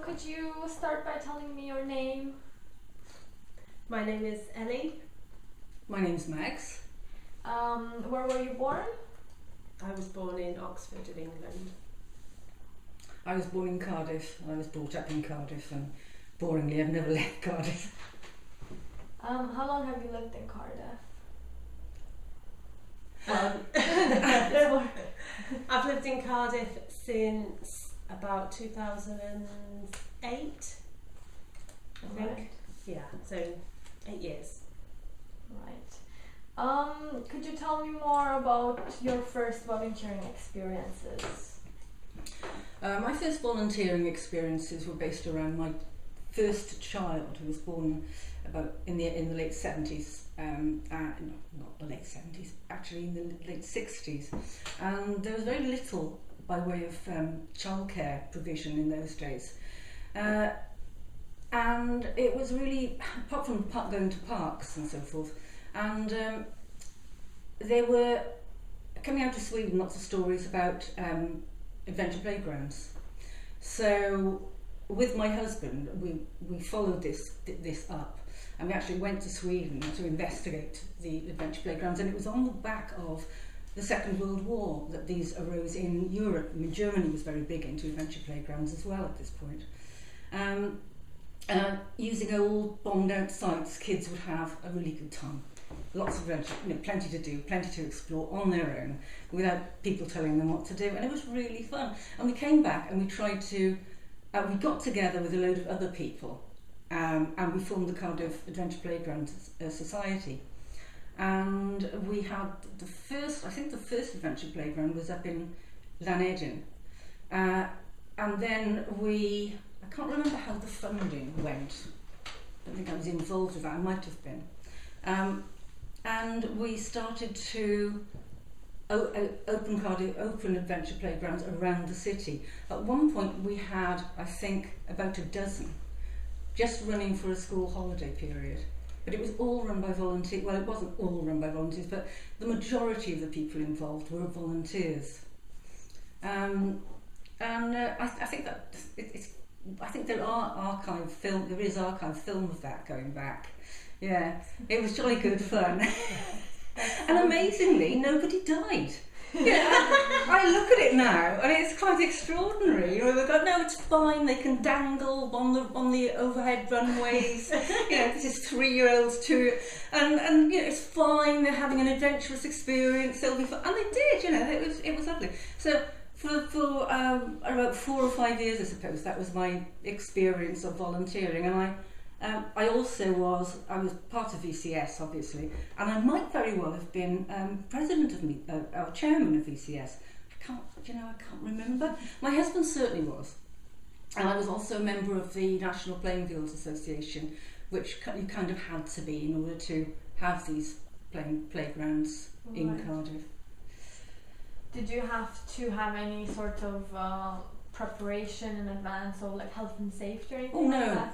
could you start by telling me your name? My name is Ellie. My name's Max. Where were you born? I was born in Oxford in England. I was born in Cardiff. I was brought up in Cardiff, and boringly I've never left Cardiff. How long have you lived in Cardiff? I've lived in Cardiff since about 2008, I think. Right. Yeah, so 8 years. Right. Could you tell me more about your first volunteering experiences? My first volunteering experiences were based around my first child, who was born about in the late 70s. Not the late 70s, actually in the late 60s. And there was very little by way of childcare provision in those days. And it was really, apart from going to parks and so forth, and there were, coming out of Sweden, lots of stories about adventure playgrounds. So with my husband, we followed this up, and we actually went to Sweden to investigate the adventure playgrounds, and it was on the back of the Second World War that these arose in Europe. I mean, Germany was very big into adventure playgrounds as well at this point. Using old bombed out sites, kids would have a really good time. Lots of adventure, plenty to do, plenty to explore on their own without people telling them what to do, and it was really fun. And we came back and we tried to, we got together with a load of other people, and we formed the Cardiff Adventure Playground Society. And we had the first adventure playground was up in Llanedin, and then I can't remember how the funding went. I don't think I was involved with that, I might have been. And we started to open adventure playgrounds around the city. At one point we had, I think, about a dozen, just running for a school holiday period. But it was all run by volunteers. Well, it wasn't all run by volunteers, but the majority of the people involved were volunteers. I think that I think there is archive film of that going back. Yeah, it was jolly good fun. And amazingly, nobody died. Yeah, I look at it now and it's quite extraordinary. We've got, no, it's fine, they can dangle on the overhead runways. This is 3-year-olds too, and it's fine, they're having an adventurous experience, they'll be fun. And they did, it was lovely. So for about 4 or 5 years, I suppose, that was my experience of volunteering. And I was part of VCS, obviously, and I might very well have been president or chairman of VCS. I can't remember. My husband certainly was, and I was also a member of the National Playing Fields Association, which you kind of had to be in order to have these playgrounds in Cardiff. Did you have to have any sort of preparation in advance, or like health and safety or anything like that?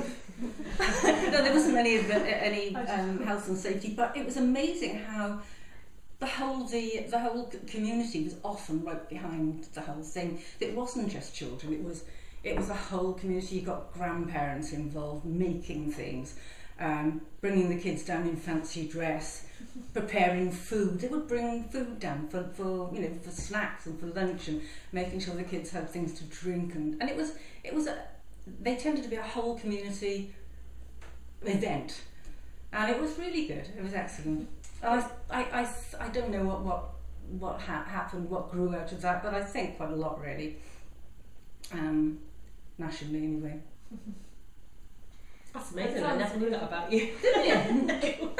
No. No, there wasn't any health and safety, but it was amazing how the whole community was often right behind the whole thing. It wasn't just children, it was a whole community. You got grandparents involved making things, bringing the kids down in fancy dress, preparing food. They would bring food down for snacks and for lunch, and making sure the kids had things to drink, and they tended to be a whole community event, and it was really good. It was excellent. I don't know what happened, what grew out of that, but I think quite a lot, really, nationally anyway. That's amazing. I never knew that about you. Didn't you?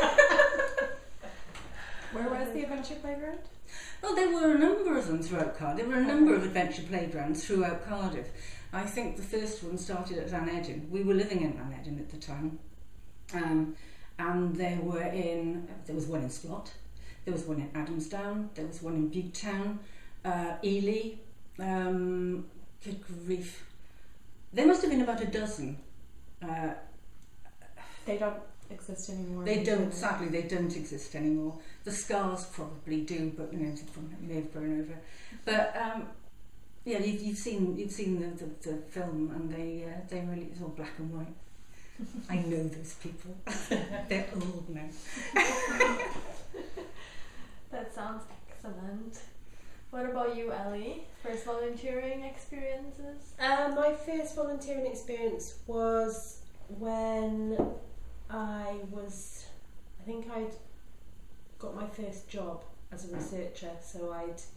Where was the adventure playground? Well, there were a number of them throughout Cardiff. There were a number of adventure playgrounds throughout Cardiff. I think the first one started at Llanedin. We were living in Llanedin at the time. And there was one in Splot, there was one in Adamsdown, there was one in Bugtown, Ely, good grief. There must have been about a dozen. They don't exist anymore. Sadly, they don't exist anymore. The scars probably do, but they may have grown over. But Yeah, you've seen the film, and they really, it's all black and white. I know those people. They're old now. That sounds excellent. What about you, Ellie? First volunteering experiences? My first volunteering experience was when I think I'd got my first job as a researcher. So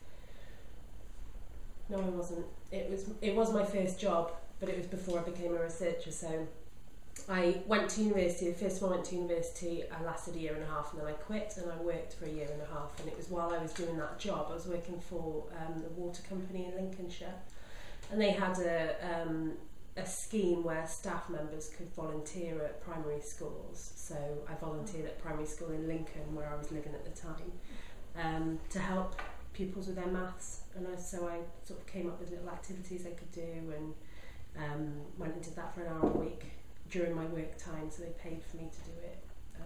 no, I wasn't. It was my first job, but it was before I became a researcher. So I went to university. The first time I went to university, I lasted a year and a half, and then I quit, and I worked for a year and a half. And it was while I was doing that job, I was working for the water company in Lincolnshire, and they had a scheme where staff members could volunteer at primary schools. So I volunteered at primary school in Lincoln, where I was living at the time, to help pupils with their maths. And so I sort of came up with little activities they could do, and went and did that for an hour a week during my work time, so they paid for me to do it.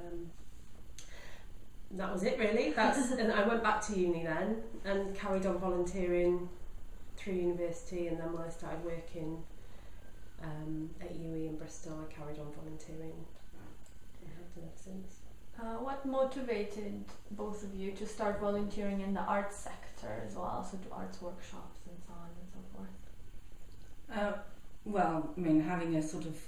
That was it really. And I went back to uni then and carried on volunteering through university, and then when I started working at UE in Bristol, I carried on volunteering and have done it since. What motivated both of you to start volunteering in the arts sector as well, so do arts workshops and so on and so forth? Well, I mean, having a sort of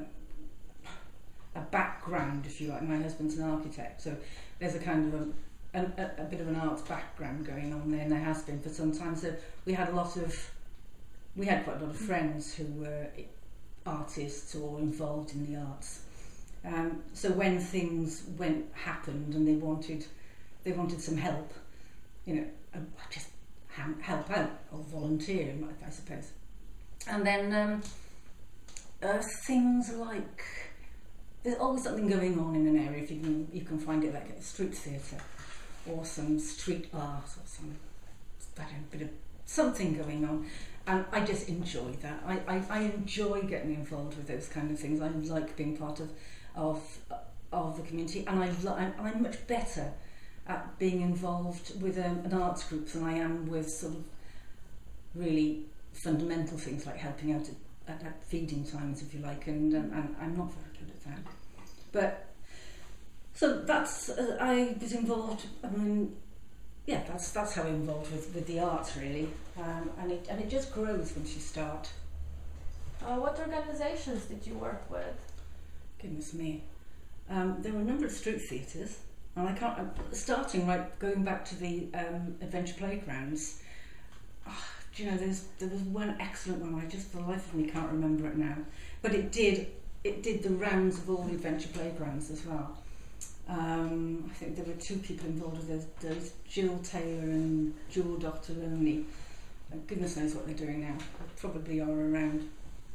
a background, if you like. My husband's an architect, so there's a kind of a bit of an arts background going on there, and there has been for some time. So we had quite a lot of friends who were artists or involved in the arts. So when things happened and they wanted some help, just help out or volunteer, I suppose. And then things like, there's always something going on in an area. If you can find it, like a street theatre or some street art or some bit of something going on, and I just enjoy that. I enjoy getting involved with those kind of things. I like being part of the community, and I'm much better at being involved with an arts group than I am with sort of really fundamental things like helping out at feeding times, if you like, and I'm not very good at that. But so that's I was involved. I mean, yeah, that's how I'm involved with the arts really, and it just grows once you start. What organisations did you work with? Goodness me, there were a number of street theatres, and I can't. Going back to the adventure playgrounds. Do you know, there was one excellent one. I just for the life of me can't remember it now, but it did the rounds of all the adventure playgrounds as well. I think there were 2 people involved with it. There's Jill Taylor and Joe Dr. Lonely. Goodness knows what they're doing now. They probably are around.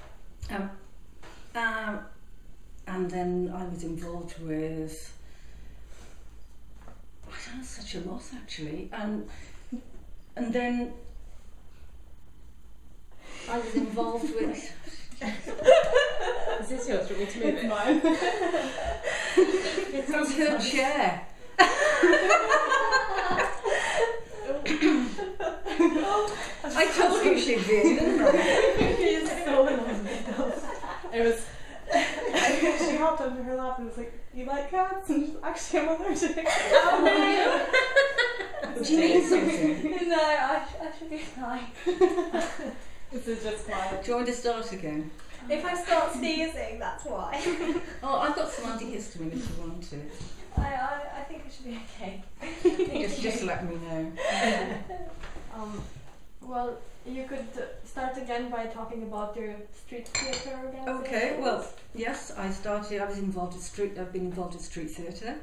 And then I was involved with, I don't know, such a lot actually. And then I was involved with. Is this yours? Do you want me to move it? Mine. It's her chair. I told you she'd be in, didn't I? It was. She hopped onto her lap and was like, "You like cats?" And actually, I'm allergic. Oh no! Do you need something? No, I should be fine. This is just quiet. Do you want me to start again? If I start sneezing, that's why. Oh, I've got some antihistamine if you want to. I think it should be okay. Just let me know. Well, you could start again by talking about your street theatre organization. Okay, well, yes, I've been involved with street theatre,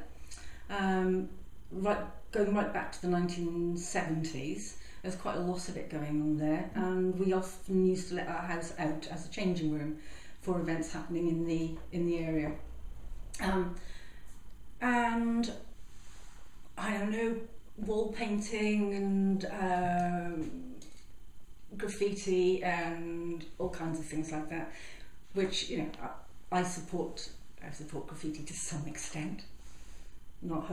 going right back to the 1970s. There's quite a lot of it going on there, and we often used to let our house out as a changing room for events happening in the area. And I don't know, wall painting and graffiti and all kinds of things like that, which I support graffiti to some extent, not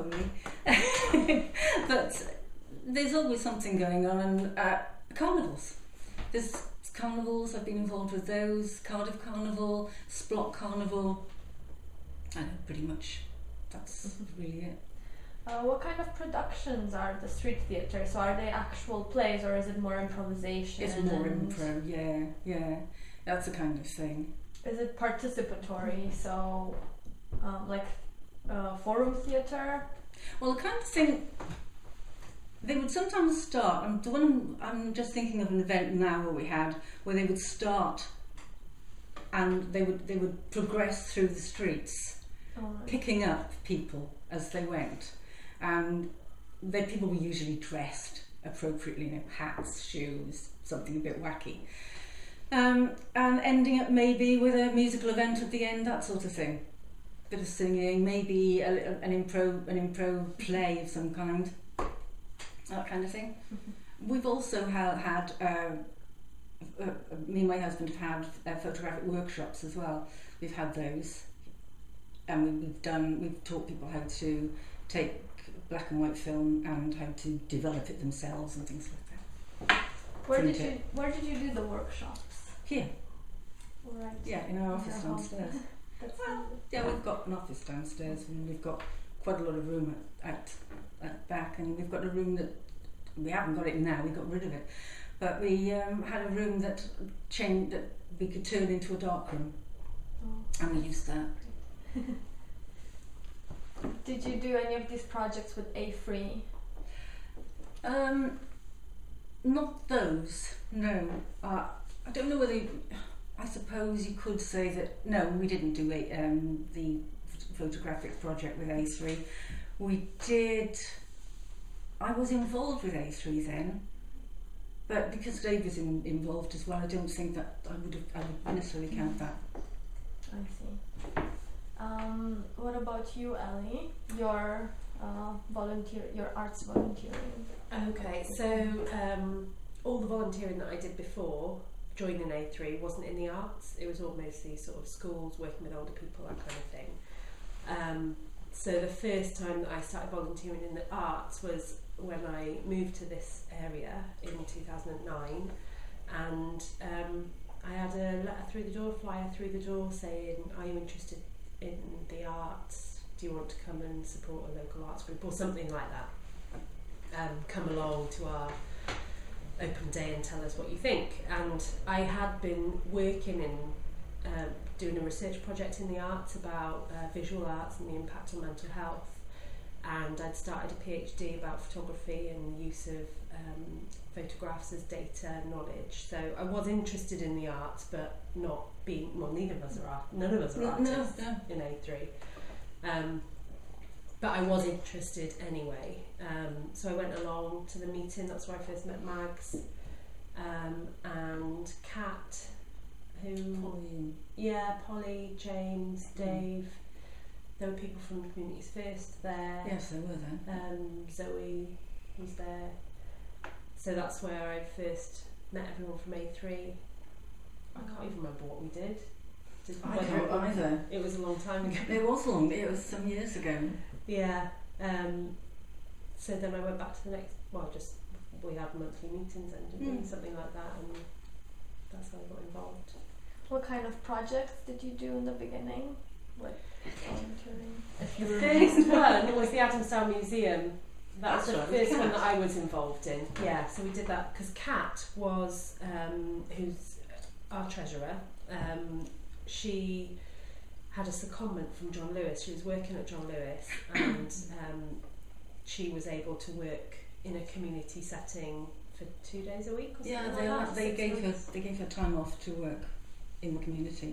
wholly, but there's always something going on. And carnivals, There's carnivals, I've been involved with those, Cardiff Carnival, Splot Carnival. I know, pretty much. That's really it. What kind of productions are the street theatre? So are they actual plays or is it more improvisation? It's more improv, yeah. That's the kind of thing. Is it participatory? So forum theatre? Well, the kind of thing they would sometimes start. I'm just thinking of an event now where they would start and they would progress through the streets, picking up people as they went, and the people were usually dressed appropriately, hats, shoes, something a bit wacky, and ending up maybe with a musical event at the end, that sort of thing. Bit of singing, maybe an improv play of some kind, that kind of thing. We've also had me and my husband have had photographic workshops as well. We've had those, and we've taught people how to take black and white film and how to develop it themselves and things like that. Where did you do the workshops? Here. Right. Yeah, in our office downstairs. Yeah, we've got an office downstairs and we've got quite a lot of room at back, and we've got a room that we haven't got it now, we got rid of it, but we had a room that we could turn into a dark room, and we used that. Did you do any of these projects with A3? Not those, no. I don't know whether I suppose you could say that no, we didn't do the photographic project with A3. We did. I was involved with A3 then, but because Dave was involved as well, I don't think that I would necessarily count that. I see. What about you, Ellie? Your arts volunteering. Okay, so all the volunteering that I did before joining A3 wasn't in the arts. It was all mostly sort of schools, working with older people, that kind of thing. So the first time that I started volunteering in the arts was when I moved to this area in 2009, and I had a letter flyer through the door saying, "Are you interested in the arts? Do you want to come and support a local arts group?" or something like that. Come along to our open day and tell us what you think. And I had been working in doing a research project in the arts about visual arts and the impact on mental health, and I'd started a PhD about photography and the use of photographs as data knowledge. So I was interested in the arts, but not being, well, none of us are artists in A3. But I was interested anyway. So I went along to the meeting. That's where I first met Mags and Kat, Polly, James, Dave. There were people from Communities First there. Yes, there were then. Zoe was there. So that's where I first met everyone from A3. I can't even remember what we did. I can't either. It was a long time ago. It was some years ago. Yeah. So then I went back to the next. We had monthly meetings and didn't we? Something like that, and that's how I got involved. What kind of projects did you do in the beginning? What volunteering? The first one was the Adamsdown Museum. That was the first one that I was involved in. Yeah, so we did that because Kat was, who's our treasurer, she had a secondment from John Lewis. She was working at John Lewis, and she was able to work in a community setting for 2 days a week or something like that. They gave her time off to work in the community.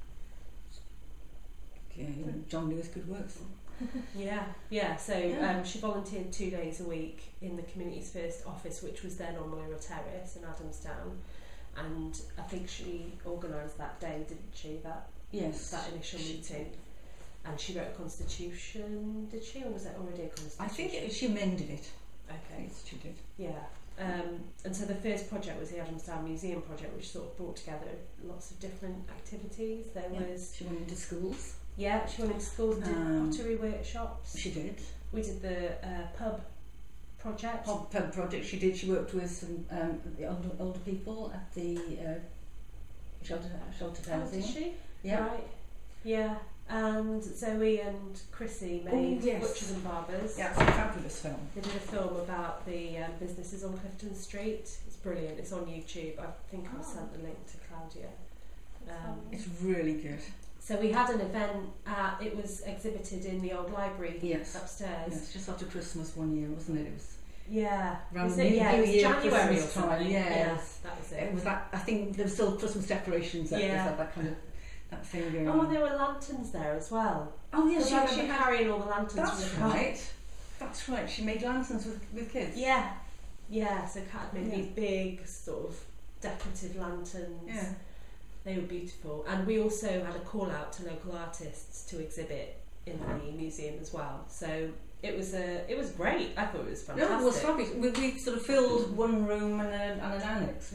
John Lewis could work for. So she volunteered 2 days a week in the Communities First office, which was then on Moira Terrace in Adamsdown, and I think she organised that day, didn't she? That initial meeting. And she wrote a constitution, did she, or was that already a constitution? I think she amended it. Okay. Yes, she did. Yeah. And so the first project was the Adamsdown Museum project, which sort of brought together lots of different activities. She went into schools. Yeah, she went into schools and did pottery workshops. She did. We did the pub Project. Pub project. She worked with some the older people at the sheltered housing. Did she? Yeah. Right. Yeah. And Zoe and Chrissy made Butchers and Barbers. Yeah, it's a fabulous film. They did a film about the businesses on Clifton Street. It's brilliant. It's on YouTube. I think I sent the link to Claudia. It's really good. So we had an event. It was exhibited in the old library upstairs. Yes, just after Christmas one year, wasn't it? It was was New it was Year, January or Christmas something. time. Yes, that was it. It was that. I think there were still Christmas decorations. That was that kind of that thing going on. And there were lanterns there as well. Oh yes, she carrying all the lanterns. That's right. That's right. She made lanterns with kids. Yeah. So Kat made these big sort of decorative lanterns. Yeah. They were beautiful, and we also had a call out to local artists to exhibit in the museum as well. So it was great. I thought it was fantastic. No, it was fabulous. We sort of filled one room and an annex.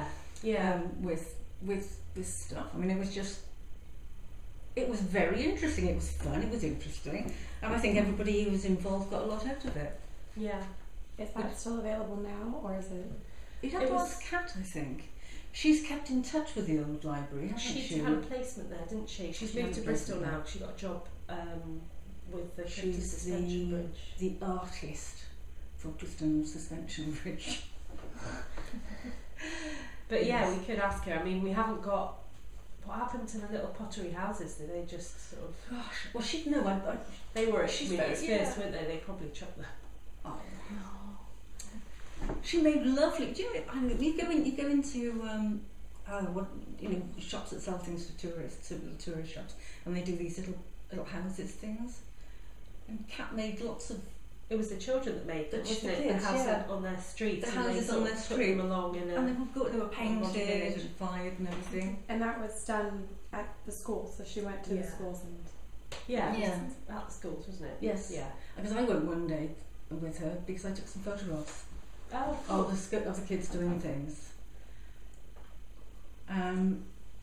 With this stuff. I mean, it was very interesting. It was fun. It was interesting, and I think everybody who was involved got a lot out of it. Yeah. Is that still available now, or is it? You'd have to ask Kat, I think. She's kept in touch with the old library, hasn't she? She had a placement there, didn't she? She's moved to Bristol now. She got a job with the Clifton Suspension Bridge. The artist for Clifton Suspension Bridge. But we could ask her. I mean, we haven't got. What happened to the little pottery houses? Did they just sort of? Gosh, well, she'd know. They were at Schmidt's first, weren't they? They probably chucked them. Oh. She made lovely. Do you know? You go into shops that sell things for tourists, little tourist shops, and they do these little houses things. And Kat made lots of. It was the children that made them, wasn't it? Kids, the house on their street. The houses on their street. Them along in and they were painted and fired and everything. And that was done at the school, so she went to the schools and. At the schools, wasn't it? Yes. Yeah. Because I went one day with her because I took some photographs. Oh, cool. Of the kids doing things. And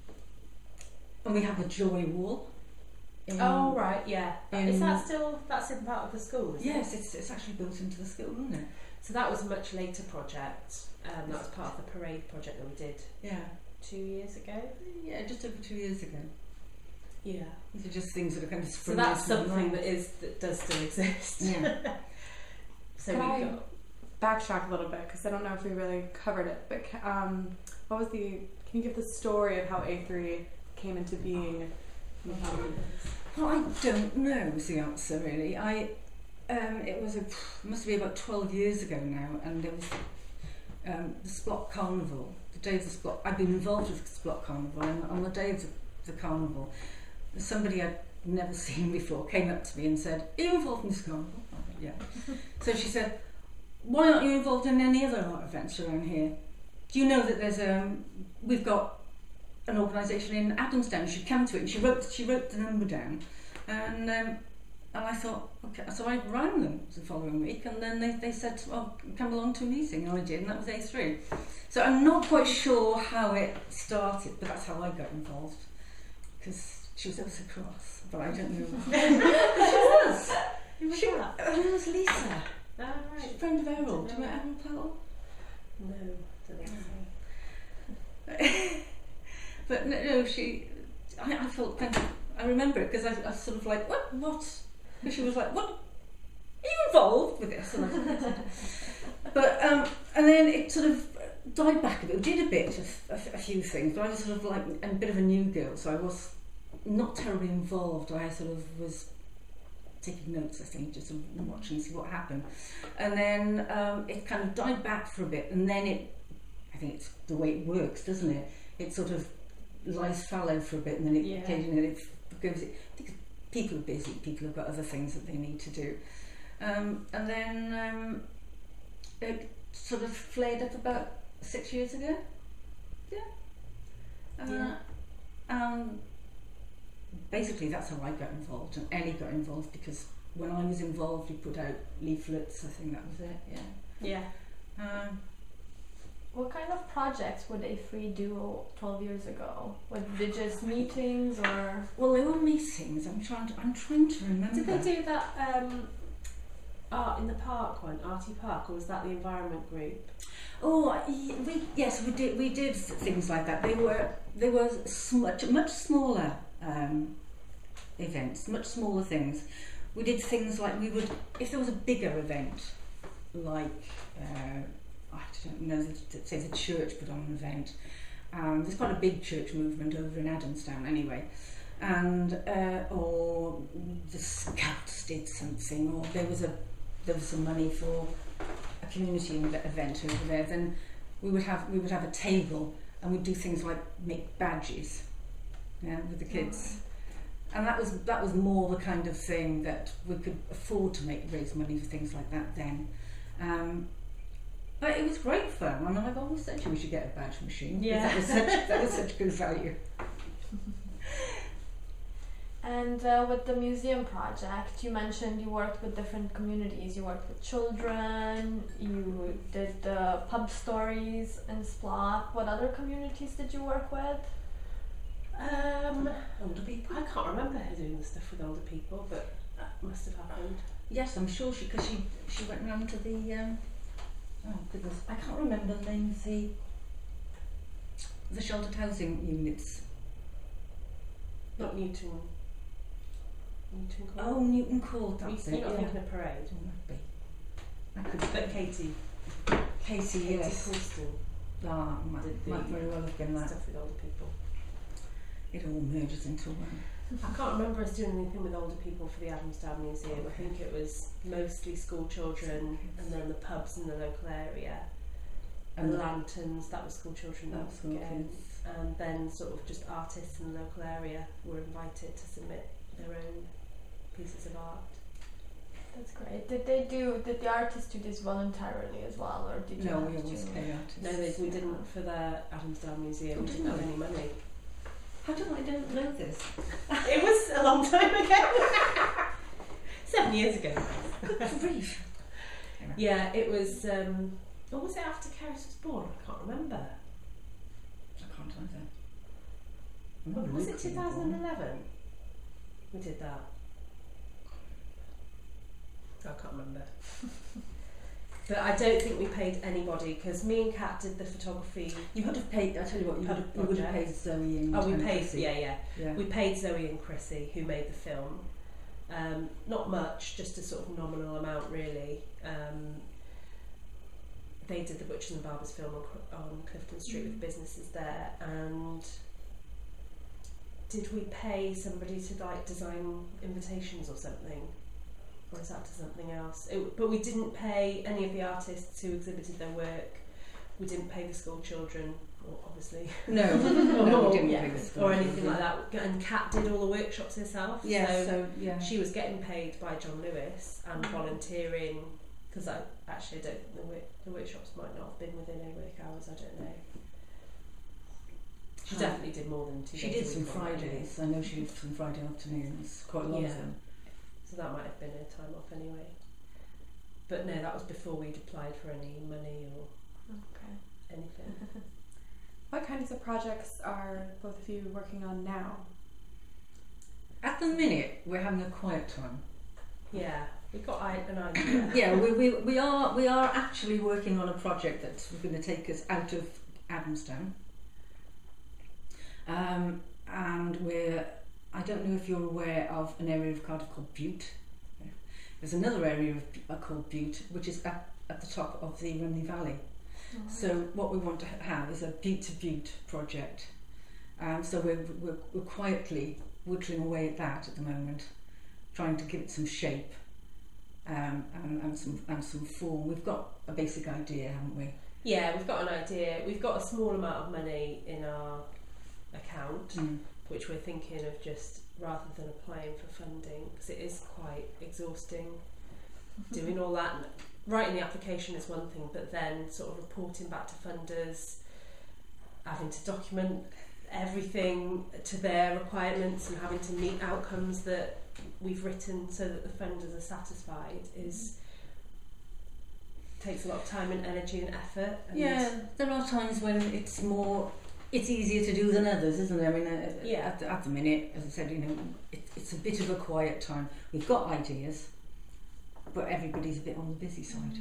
we have a joy wall. Is that still, that's in part of the school, isn't it? Yes, it's actually built into the school, isn't it? So that was a much later project. That was part of the parade project that we did 2 years ago. Yeah, just over 2 years ago. Yeah. These are just things that are kind of So that's something that does still exist. Yeah. So we got backtrack a little bit because I don't know if we really covered it, but can you give the story of how A3 came into being? Well, I don't know is the answer really. It must be about 12 years ago now, and there was the Splot Carnival, the day of the Splot. I've been involved with the Splot Carnival, and on the day of the carnival, somebody I'd never seen before came up to me and said, "Are you involved in this carnival?" I went, "Yeah." So she said, "Why aren't you involved in any other art events around here? Do you know that there's we've got an organisation in Adamsdown, you should come to it." And she wrote the number down, and I thought, okay, so I rang them the following week, and then they said, "Oh, come along to a meeting," and I did, and that was A3. So I'm not quite sure how it started, but that's how I got involved, because she was ever so cross, but I don't know. She was. Her name was Lisa. Oh, right. She's a friend of Errol. Do you know Errol Powell? No, don't think so. But no, I felt kind of, I remember it because I was sort of like, what? Because she was like, what? Are you involved with this? And I said, but and then it sort of died back a bit. We did a bit of a few things, but I was sort of like a bit of a new girl, so I was not terribly involved. I sort of was taking notes, I think, just sort of watching and see what happened. And then it kind of died back for a bit, and then I think it's the way it works, doesn't it? It sort of lies fallow for a bit, and then occasionally it goes. Because people are busy, people have got other things that they need to do, and then it sort of flared up about 6 years ago. Basically that's how I got involved, and Ellie got involved because when I was involved we put out leaflets. I think that was it. Yeah. What kind of projects would A3 do 12 years ago? Were they just meetings or? Well, they were meetings. I'm trying to remember. Did they do that? Art in the Park one, Arty Park, or was that the environment group? Oh, we did. We did things like that. They were much smaller events, much smaller things. We did things like if there was a bigger event, like I don't know, say the church put on an event. There's quite a big church movement over in Adamsdown anyway, and or the Scouts did something, or there was some money for a community event over there. Then we would have a table, and we'd do things like make badges, with the kids. And that was more the kind of thing that we could afford to raise money for things like that then. But it was great fun. I mean, I've always said we should get a badge machine. Yeah. That was such good value. And with the museum project, you mentioned you worked with different communities. You worked with children, you did the pub stories in Splot. What other communities did you work with? Older people. I can't remember her doing the stuff with older people, but that must have happened. Yes, I'm sure she went round to the oh goodness, I can't remember the name of the sheltered housing units. Not Newton Court. Oh, Newton Court, that's it. You're not thinking of Parade. Oh, might be. I could. But Katie, yes. Colston Might very well have been that. stuff with older people. It all merges into one. I can't remember us doing anything with older people for the Adamsdown Museum. I think it was mostly school children, and then the pubs in the local area, and the lanterns. That was school children. That was school kids. And then sort of just artists in the local area were invited to submit their own pieces of art. That's great. Did the artists do this voluntarily as well, or did you? No, have we to always pay artists. No, we didn't for the Adamsdown Museum. We didn't have any money. I don't know this. It was a long time ago. 7 years ago. Good grief. Yeah, it was. Or was it after Karis was born? I can't remember. I can't either. Was it 2011? We did that. I can't remember. But I don't think we paid anybody, because me and Kat did the photography. You would have paid. I tell you what, you would have paid Zoe and. Oh, we paid. Chrissy. Yeah. We paid Zoe and Chrissy, who made the film. Not much, just a sort of nominal amount, really. They did the Butchers and Barbers film on Clifton Street with businesses there, and did we pay somebody to like design invitations or something? Or is that to something else? But we didn't pay any of the artists who exhibited their work. We didn't pay the school children, obviously. No, no, we didn't pay the school or anything like that. And Kat did all the workshops herself. Yeah, so yeah. She was getting paid by John Lewis and volunteering, because I don't. The workshops might not have been within her work hours. I don't know. She definitely did more than 2 days. She did some Fridays. I know she did some Friday afternoons. Quite a lot of them. So that might have been her time off anyway. But no, that was before we'd applied for any money or anything. What kinds of projects are both of you working on now? At the minute, we're having a quiet time. Yeah, we've got an idea. Yeah, we are actually working on a project that's going to take us out of Adamsdown. And I don't know if you're aware of an area of Cardiff called Bute. There's another area called Bute, which is at the top of the Rumney Valley. Oh, so what we want to have is a Bute to Bute project. So we're quietly whittling away at that at the moment, trying to give it some shape and some form. We've got a basic idea, haven't we? Yeah, we've got an idea. We've got a small amount of money in our account, which we're thinking of just, rather than applying for funding, because it is quite exhausting doing all that. Writing the application is one thing, but then sort of reporting back to funders, having to document everything to their requirements and having to meet outcomes that we've written so that the funders are satisfied takes a lot of time and energy and effort. And there are times when it's easier to do than others, isn't it? I mean, at the minute, as I said, it's a bit of a quiet time. We've got ideas, but everybody's a bit on the busy side.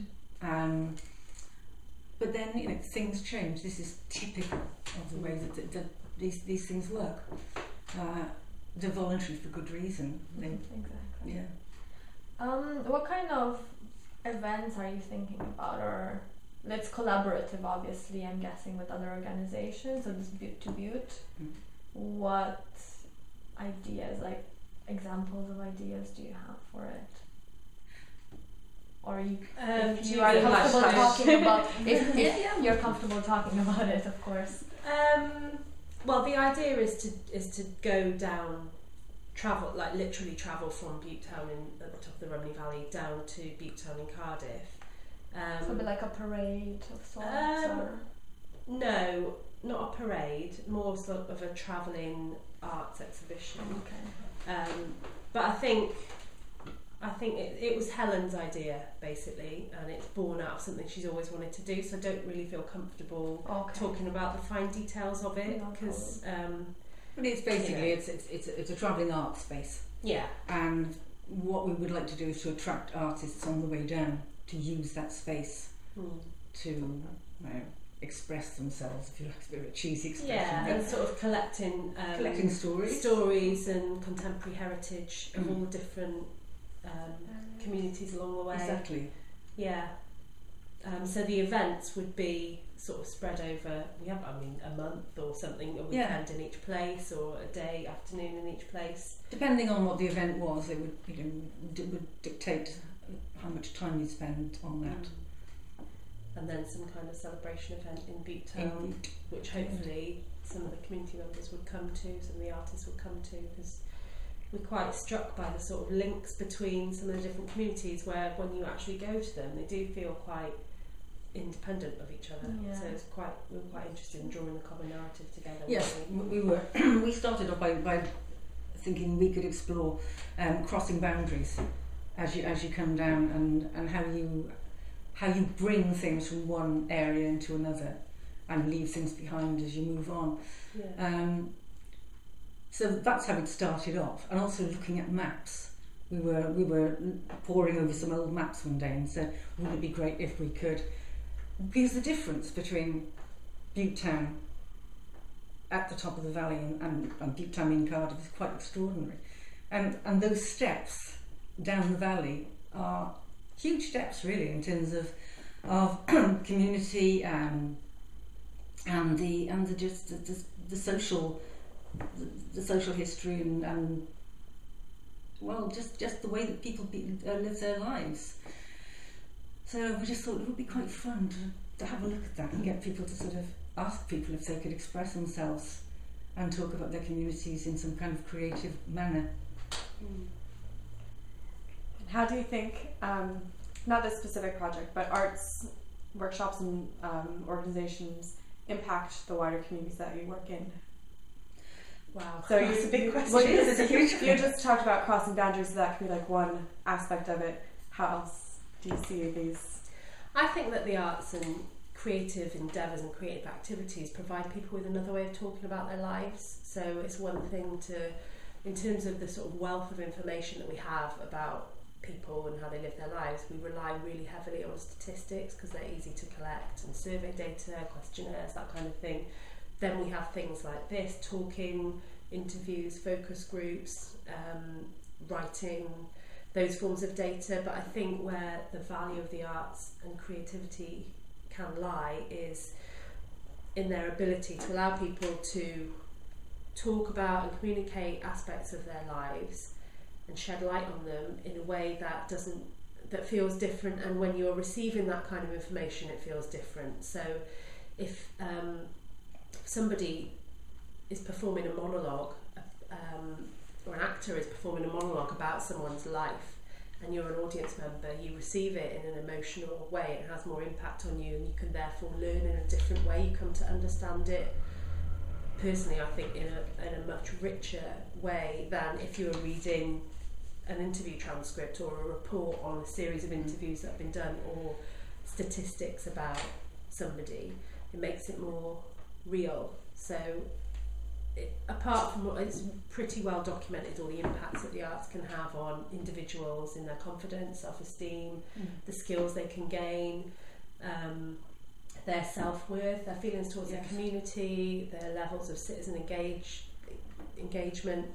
But then, you know, things change. This is typical of the way that these things work. They're voluntary for good reason. Exactly. Yeah. What kind of events are you thinking about? Or it's collaborative, obviously, I'm guessing, with other organizations, so this Butte to Butte. What ideas, like examples of ideas, do you have for it? Or you, if you are comfortable talking about if you're comfortable talking about it, of course. Well, the idea is to go down, travel, like literally travel from Butte Town at the top of the Rumney Valley down to Butte Town in Cardiff. So a bit like a parade of sorts, or? No, not a parade, more sort of a travelling arts exhibition. Okay. But I think it was Helen's idea, basically, and it's born out of something she's always wanted to do, so I don't really feel comfortable talking about the fine details of it, because but it's basically it's a travelling art space. Yeah. And what we would like to do is to attract artists on the way down to use that space to express themselves, if you like, it's a bit of a cheesy expression. Yeah, and sort of collecting stories and contemporary heritage of all different communities along the way. Exactly. Yeah. So the events would be sort of spread over, a month or something, a weekend in each place, or a day, afternoon in each place. Depending on what the event was, it would, would dictate how much time you spend on that. And then some kind of celebration event in Butte Town, which hopefully some of the community members would come to, some of the artists would come to, because we're quite struck by the sort of links between some of the different communities, where when you actually go to them, they do feel quite independent of each other. Yeah. So we were quite interested in drawing the common narrative together. Yes, we were. We started off by thinking we could explore crossing boundaries as you come down, and how you bring things from one area into another and leave things behind as you move on. Yeah. So that's how it started off, and also looking at maps. We were poring over some old maps one day and said, wouldn't it be great if we could, because the difference between Butte Town at the top of the valley and Butte Town in Cardiff is quite extraordinary, and those steps down the valley are huge steps, really, in terms of community and the social history and well, just the way that people live their lives. So we just thought it would be quite fun to have a look at that and get people to sort of ask people if they could express themselves and talk about their communities in some kind of creative manner. How do you think, not this specific project, but arts workshops and organizations impact the wider communities that you work in? Wow, so that's a big question. Well, it's a huge. You just talked about crossing boundaries, so that can be like one aspect of it. How else do you see these? I think that the arts and creative endeavours and creative activities provide people with another way of talking about their lives. So it's one thing to, in terms of the sort of wealth of information that we have about people and how they live their lives, we rely really heavily on statistics because they're easy to collect, and survey data, questionnaires, that kind of thing. Then we have things like this, talking, interviews, focus groups, writing, those forms of data. But I think where the value of the arts and creativity can lie is in their ability to allow people to talk about and communicate aspects of their lives and shed light on them in a way that feels different, and when you're receiving that kind of information it feels different. So if somebody is performing a monologue, or an actor is performing a monologue about someone's life, and you're an audience member, you receive it in an emotional way, it has more impact on you, and you can therefore learn in a different way, you come to understand it personally, I think, in a much richer way than if you were reading an interview transcript or a report on a series of interviews that have been done, or statistics about somebody. It makes it more real. So apart from what it's pretty well documented, all the impacts that the arts can have on individuals in their confidence, self-esteem, the skills they can gain, their self-worth, their feelings towards their community, their levels of citizen engagement.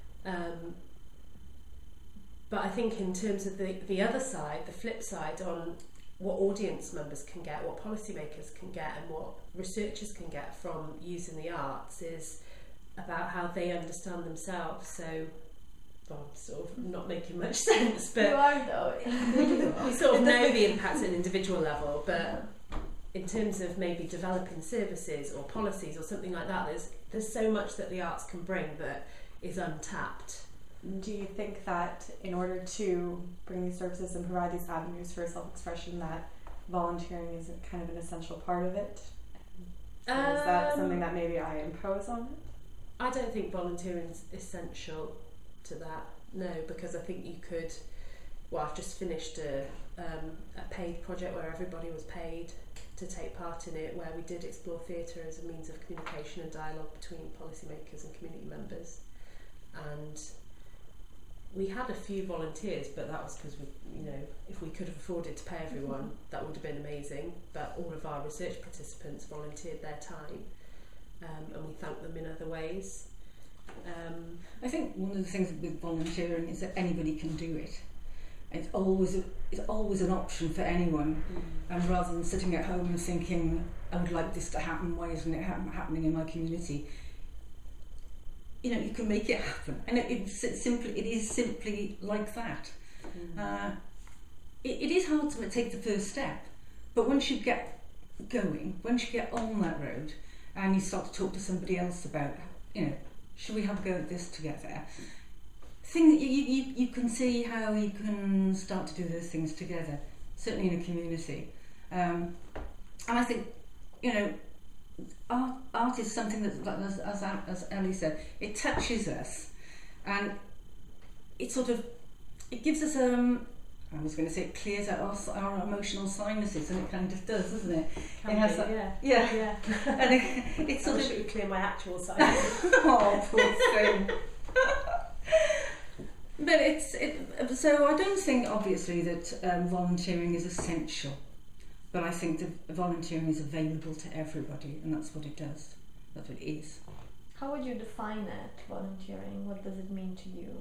But I think in terms of the other side, the flip side on what audience members can get, what policymakers can get, and what researchers can get from using the arts is about how they understand themselves. So, well, I'm sort of not making much sense, but you are though. we sort of know the impacts at an individual level, but in terms of maybe developing services or policies or something like that, there's so much that the arts can bring that is untapped. Do you think that in order to bring these services and provide these avenues for self-expression, that volunteering is kind of an essential part of it? Or is that something that maybe I impose on it? I don't think volunteering is essential to that, no, because I think you could, well, I've just finished a paid project where everybody was paid to take part in it, where we did explore theatre as a means of communication and dialogue between policymakers and community members. And we had a few volunteers, but that was because if we could have afforded to pay everyone, that would have been amazing. But all of our research participants volunteered their time, and we thanked them in other ways. I think one of the things with volunteering is that anybody can do it. It's always an option for anyone, and rather than sitting at home and thinking, I would like this to happen, why isn't it happening in my community? You can make it happen, and it is simply like that. It is hard to take the first step, but once you get going, once you get on that road, and you start to talk to somebody else about, should we have a go at this together? You can see how you can start to do those things together, certainly in a community. And I think, art is something that, as Ellie said, it touches us, and it gives us I was going to say it clears out our emotional sinuses, and it kind of does, doesn't it? It has yeah. And it's I wish it would clear my actual sinus. Oh, poor thing. But so I don't think obviously that volunteering is essential. But I think that volunteering is available to everybody, and that's what it does. That's what it is. How would you define it, volunteering? What does it mean to you?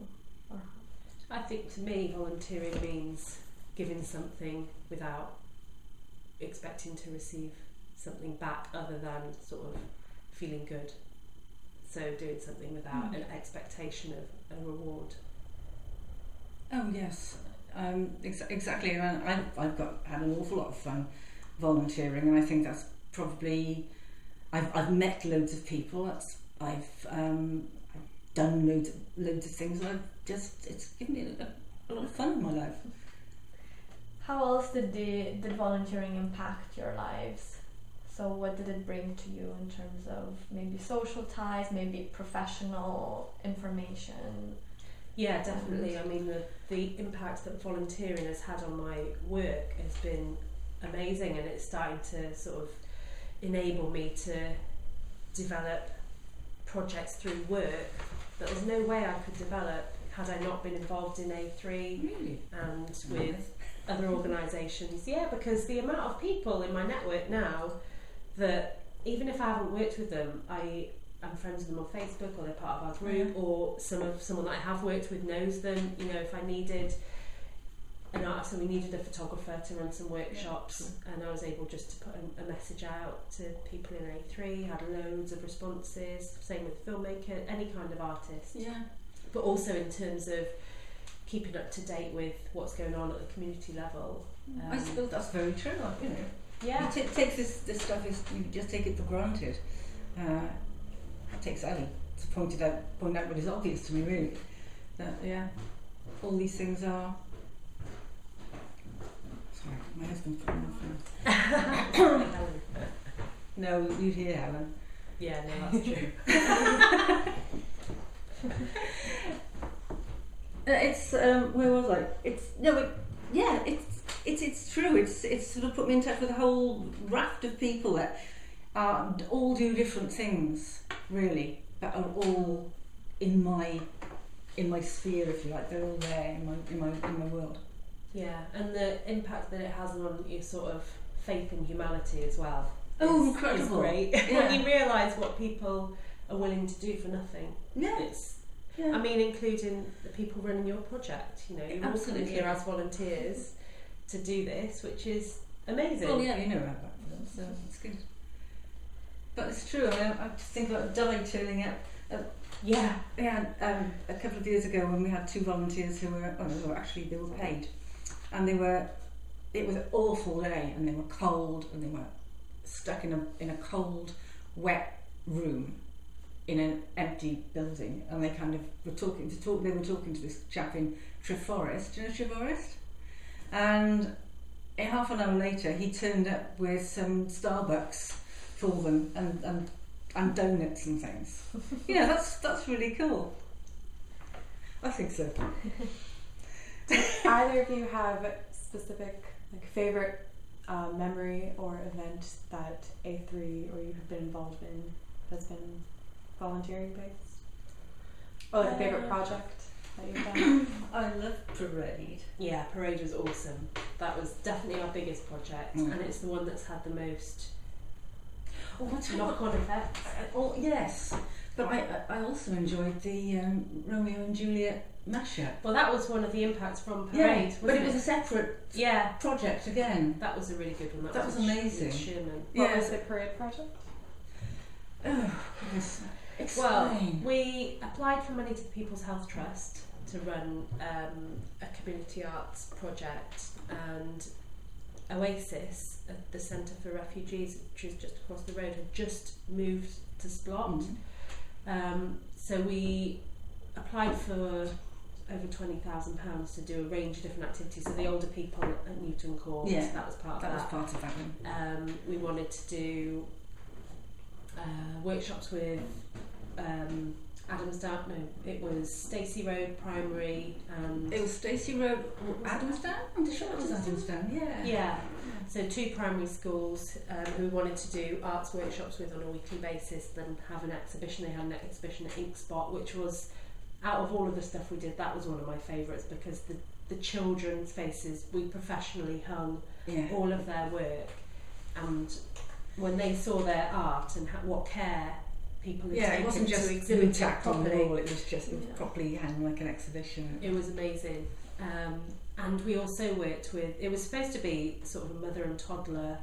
I think to me, volunteering means giving something without expecting to receive something back other than sort of feeling good. So doing something without an expectation of a reward. Oh yes. Exactly, and I've had an awful lot of fun volunteering, and I think that's probably I've met loads of people. I've done loads of things, and it's given me a lot of fun in my life. How else did volunteering impact your lives? So what did it bring to you in terms of maybe social ties, maybe professional information? Yeah, definitely. I mean, the impact that volunteering has had on my work has been amazing, and it's starting to sort of enable me to develop projects through work that there's no way I could develop had I not been involved in A3 really? And with other organisations. Yeah, because the amount of people in my network now that even if I haven't worked with them, I'm friends with them on Facebook, or they're part of our group, or someone that I have worked with knows them. If I needed an artist and we needed a photographer to run some workshops, and I was able just to put a message out to people in A3, had loads of responses. Same with filmmaker, any kind of artist. Yeah. But also in terms of keeping up to date with what's going on at the community level. I suppose that's very true. Yeah. You take this stuff, you just take it for granted. It takes Ellie to point out what is obvious to me, really. That all these things are. Sorry, my husband's putting off now. No, you hear Helen. Yeah, no, that's true. It's where was I? It's true. It's sort of put me in touch with a whole raft of people that all do different things, really. that are all in my sphere, if you like. They're all there in my world. Yeah, and the impact that it has on your sort of faith in humanity as well. Oh, is incredible. great. Yeah. When you realise what people are willing to do for nothing. Yeah. I mean, including the people running your project. You know, you're all coming here as volunteers to do this, which is amazing. Well, yeah, you know about that, so it's good. But it's true. I just think about Di turning up. Yeah. A couple of years ago when we had 2 volunteers who were, they were paid, and it was an awful day, and they were cold, and they were stuck in a cold, wet room in an empty building, and they kind of were talking to this chap in Treforest. Do you know Treforest? And half an hour later, he turned up with some Starbucks for them and donuts and things. Yeah, that's really cool. I think so. Either of you have specific favorite memory or event that A3 or you have been involved in has been volunteering based? Or a favorite project that you've done? I love Parade. Yeah, Parade was awesome. That was definitely our biggest project, and it's the one that's had the most knock-on effects. Yes, but I also enjoyed the Romeo and Juliet mashup. Well, that was one of the impacts from Parade. But it was a separate project again. That was a really good one. That was amazing. Sherman. What was the Parade project? Oh, goodness. Explain. Well, we applied for money to the People's Health Trust to run a community arts project, and Oasis at the Centre for Refugees, which is just across the road, had just moved to Splot. So we applied for over £20,000 to do a range of different activities. So the older people at Newton Court, that was part of that. That was part of that one. We wanted to do workshops with Adamsdown. No, it was Stacey Road Primary, and it was Stacey Road, Adamsdown. I'm sure it was Adamsdown. Yeah. So 2 primary schools who we wanted to do arts workshops with on a weekly basis, then have an exhibition. They had an exhibition at Ink Spot, which was, out of all of the stuff we did, that was one of my favourites, because the children's faces, we professionally hung all of their work, and when they saw their art and what care people had taken it wasn't just to exhibit it on the properly. wall, it was just properly hung like an exhibition. It was amazing. And we also worked with, it was supposed to be sort of a mother and toddler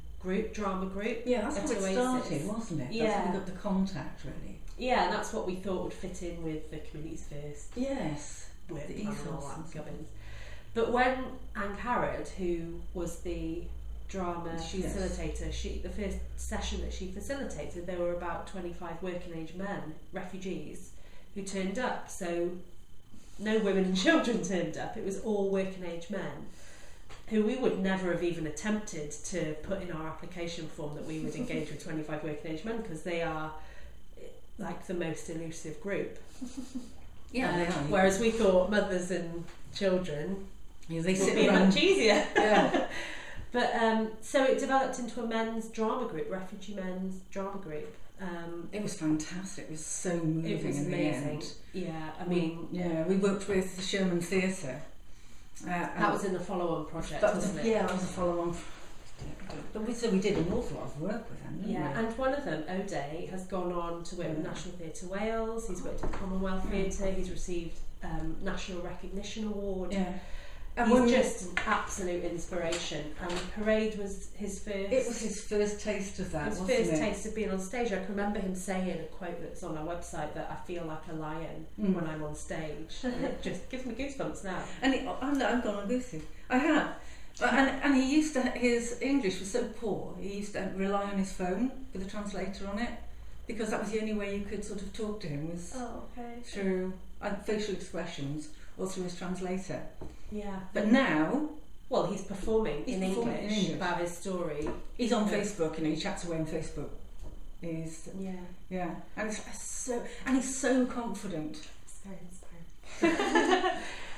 drama group. Yeah, that's how it Oasis. started, wasn't it? That's how we got the contact, really. Yeah, and that's what we thought would fit in with the Communities First. Yes. With the and ethos all and that stuff. gubbins. But when Anne Harrod, who was the drama facilitator, the first session that she facilitated, there were about 25 working age men, refugees, who turned up. So no women and children turned up. It was all working age men who we would never have even attempted to put in our application form that we would engage with 25 working age men, because they are like the most elusive group. Yeah, they are. Whereas we thought mothers and children They would sit be around. much easier. Yeah. But so it developed into a men's drama group, refugee men's drama group. It was fantastic. It was so moving. It was in amazing. The end. Yeah, I mean, we worked with the Sherman Theatre. that was in the follow-on project, wasn't it? Yeah, that was a follow-on. But we did an awful lot of work with them, didn't we? And one of them, O'Day, has gone on to work with National Theatre Wales. He's worked with Commonwealth Theatre. He's received National Recognition Award. Yeah. And he's just an absolute inspiration. And Parade was his first. It was his first taste of that, His first taste of being on stage. I can remember him saying a quote that's on our website, that I feel like a lion when I'm on stage. And it just gives me goosebumps now. And I've gone on goosey. I have. And he used to, his English was so poor, he used to rely on his phone with a translator on it, because that was the only way you could sort of talk to him, was through facial expressions or through his translator. Yeah. But now, well, he's performing in English about his story. He's on Facebook, he chats away on Facebook. He's and he's so confident. It's very inspiring.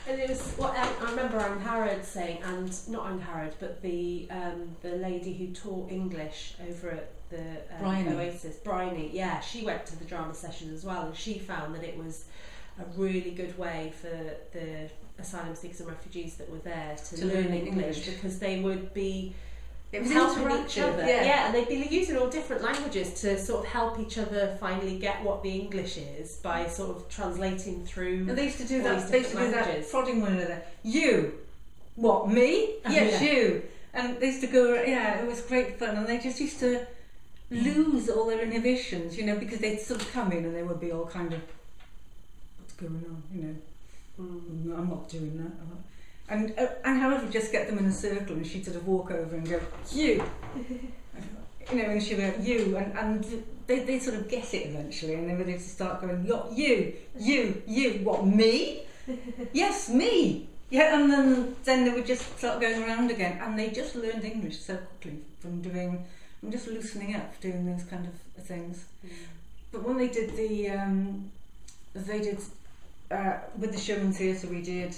And it was what I remember Anne Harrod saying, and not Anne Harrod, but the lady who taught English over at the Oasis, Bryony. Yeah, she went to the drama sessions as well, and she found that it was a really good way for the asylum seekers and refugees that were there to learn English, because they would be helping each other. Yeah, and they'd be using all different languages to sort of help each other finally get what the English is by sort of translating through. And they used to do that. They used to do that, prodding one another. You, what, me? Yes, you. And they used to go. Yeah, it was great fun, and they just used to lose all their inhibitions, you know, because they'd sort of come in and they would be all kind of, what's going on, you know. I'm not doing that. And Howard would just get them in a circle, and she'd sort of walk over and go, you, you know, and she'd go, you, and they sort of get it eventually, and they would start going, you, what, me? Yes, me. Yeah, and then they would just start going around again, and they just learned English so quickly from just loosening up, doing those kind of things. But when they did with the Sherman Theatre, we did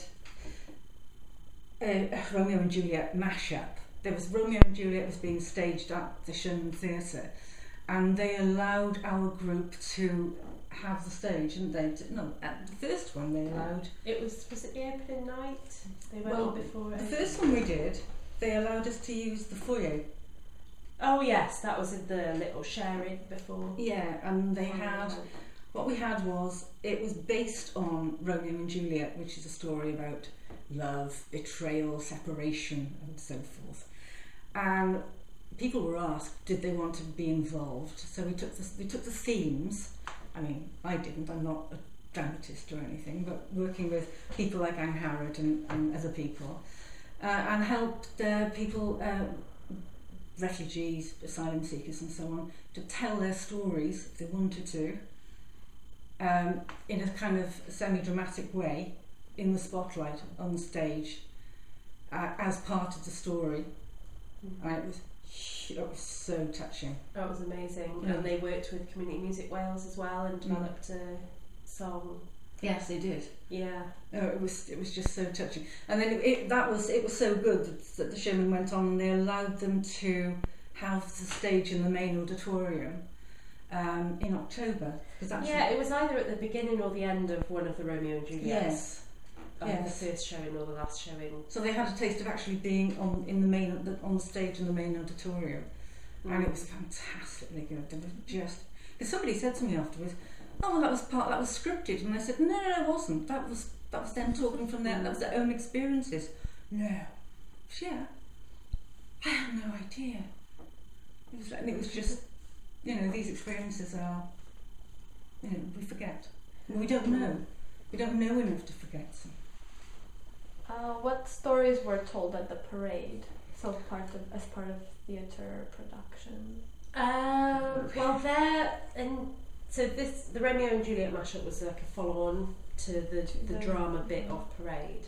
Romeo and Juliet mashup. There was Romeo and Juliet was being staged at the Sherman Theatre, and they allowed our group to have the stage, and they no, at the first one they allowed. It was it the opening night? They went on before. The first one we did, they allowed us to use the foyer. Oh yes, that was in the little sharing before. Yeah, and they had. What we had was, it was based on Romeo and Juliet, which is a story about love, betrayal, separation, and so forth. And people were asked, did they want to be involved? So we took the themes. I mean, I didn't. I'm not a dramatist or anything, but working with people like Anne Harrod and other people, and helped people, refugees, asylum seekers, and so on, to tell their stories if they wanted to. In a kind of semi-dramatic way, in the spotlight, on stage, as part of the story. And it was so touching. That was amazing. Yeah. And they worked with Community Music Wales as well, and developed a song. Yes, they did. Yeah. Oh, it was just so touching. And then it was so good that the Sherman went on, and they allowed them to have the stage in the main auditorium. In October. Yeah, it was either at the beginning or the end of one of the Romeo and Juliets. Yes. The first showing or the last showing. So they had a taste of actually being on the stage in the main auditorium, and it was fantastically good. They were just, because somebody said to me afterwards, "Oh, well, that was scripted," and I said, "No, it wasn't. That was them talking from that was their own experiences." No, yeah, I had no idea. It was just. You know, these experiences are, you know, we forget. We don't know. We don't know enough to forget them. What stories were told at the parade? So as part of theatre production? The Romeo and Juliet mashup was like a follow-on to the drama bit of Parade.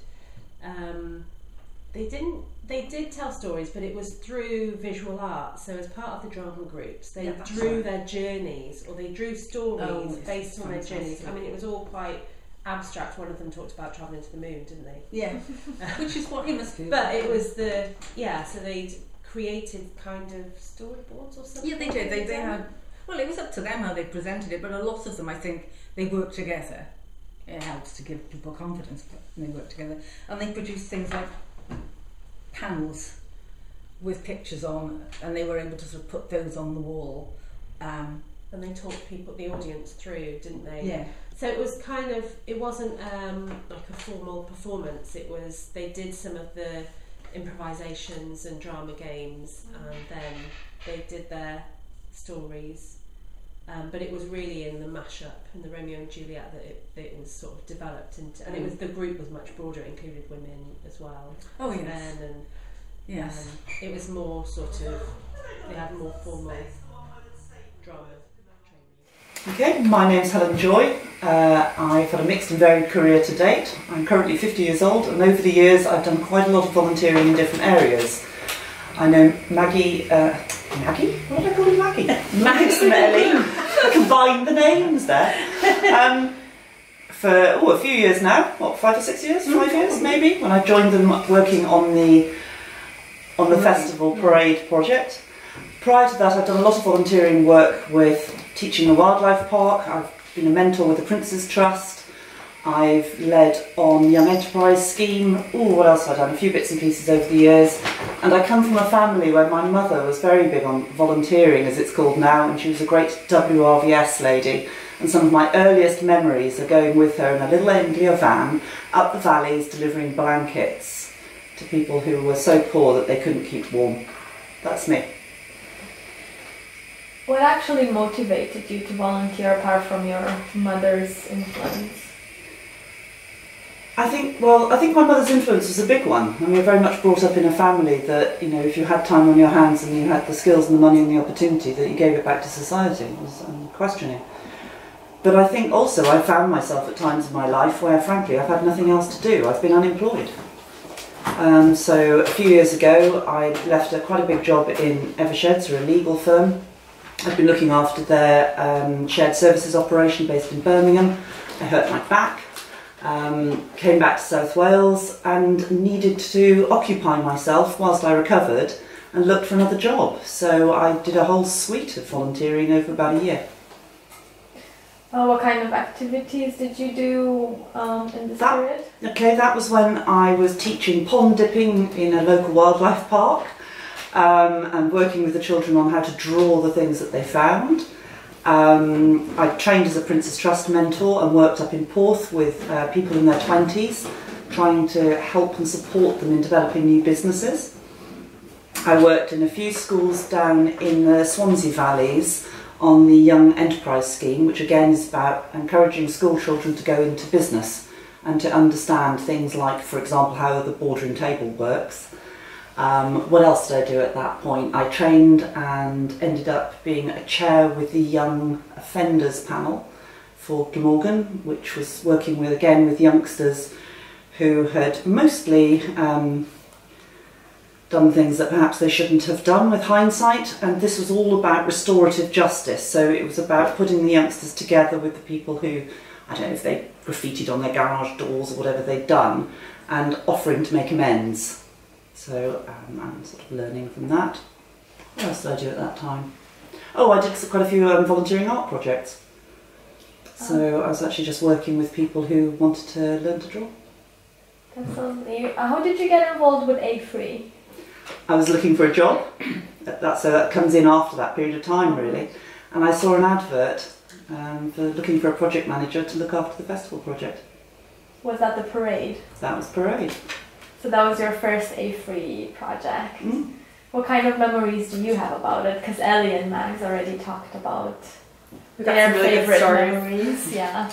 They did tell stories, but it was through visual art. So as part of the drama groups, they drew their journeys, or they drew stories based on their journeys. I mean, it was all quite abstract. One of them talked about travelling to the moon, didn't they? Yeah, which is what you must do. But it was so they'd created kind of storyboards or something. Yeah, they did. They had. Well, it was up to them how they presented it, but a lot of them, I think, they worked together. It helps to give people confidence, but they worked together, and they produced things like panels with pictures on, and they were able to sort of put those on the wall, and they talked the audience through, didn't they? Yeah. So it was kind of, it wasn't like a formal performance. It was, they did some of the improvisations and drama games, and then they did their stories. But it was really in the mashup, in the Romeo and Juliet, that it was sort of developed into, and it was, the group was much broader, it included women as well. Oh yes. Men, and yes. It was more sort of, they had more formal drama training. Okay, my name's Helen Joy. I've had a mixed and varied career to date. I'm currently 50 years old, and over the years I've done quite a lot of volunteering in different areas. I know Maggie? What did I call you, Maggie? Maggie Smelly. I combined the names there. for a few years now. What, 5 or 6 years? 5 years maybe. When I joined them working on the festival parade project. Prior to that, I've done a lot of volunteering work with teaching the wildlife park. I've been a mentor with the Prince's Trust. I've led on Young Enterprise Scheme. What else have I done? A few bits and pieces over the years. And I come from a family where my mother was very big on volunteering, as it's called now, and she was a great WRVS lady. And some of my earliest memories are going with her in a little Anglia van up the valleys delivering blankets to people who were so poor that they couldn't keep warm. That's me. What actually motivated you to volunteer apart from your mother's influence? I think my mother's influence was a big one. We were very much brought up in a family that, if you had time on your hands and you had the skills and the money and the opportunity, that you gave it back to society. It was unquestioning. But I think also I found myself at times in my life where, frankly, I've had nothing else to do. I've been unemployed. So a few years ago, I left quite a big job in Eversheds, a legal firm. I've been looking after their shared services operation based in Birmingham. I hurt my back. Came back to South Wales and needed to occupy myself whilst I recovered and looked for another job. So I did a whole suite of volunteering over about a year. What kind of activities did you do in this period? Okay, that was when I was teaching pond dipping in a local wildlife park and working with the children on how to draw the things that they found. I trained as a Prince's Trust mentor and worked up in Porth with people in their 20s, trying to help and support them in developing new businesses. I worked in a few schools down in the Swansea Valleys on the Young Enterprise Scheme, which again is about encouraging school children to go into business and to understand things like, for example, how the boardroom table works. What else did I do at that point? I trained and ended up being a chair with the Young Offenders panel for Glamorgan, which was working with youngsters who had mostly done things that perhaps they shouldn't have done with hindsight, and this was all about restorative justice. So it was about putting the youngsters together with the people who, I don't know if they graffitied on their garage doors or whatever they'd done, and offering to make amends. So I'm sort of learning from that. What else did I do at that time? I did quite a few volunteering art projects. So I was actually just working with people who wanted to learn to draw. That's lovely. How did you get involved with A3? I was looking for a job. So that comes in after that period of time, really. And I saw an advert for looking for a project manager to look after the festival project. Was that the parade? That was parade. So that was your first A3 project. What kind of memories do you have about it? Because Ellie and Max already talked about their favourite memories. Yeah.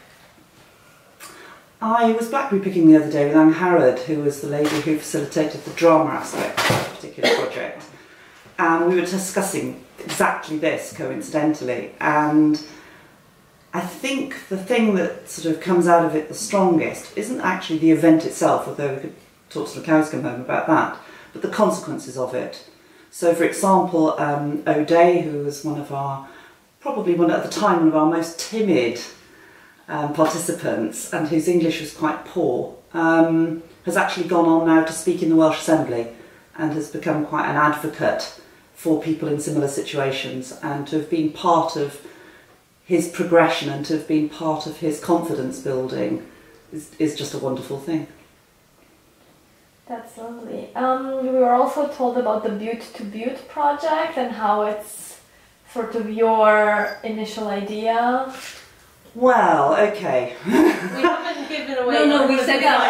I was blackberry picking the other day with Anne Harrod, who was the lady who facilitated the drama aspect of that particular project. And we were discussing exactly this, coincidentally. And I think the thing that sort of comes out of it the strongest isn't actually the event itself, although we could talk till the cows come home about that, but the consequences of it. So, for example, O'Day, who was probably at the time, one of our most timid participants, and whose English was quite poor, has actually gone on now to speak in the Welsh Assembly and has become quite an advocate for people in similar situations, and to have been part of his progression and to have been part of his confidence building is just a wonderful thing. That's lovely. We were also told about the Butte to Butte project and how it's sort of your initial idea. Well, okay. We haven't given away. No, we said that.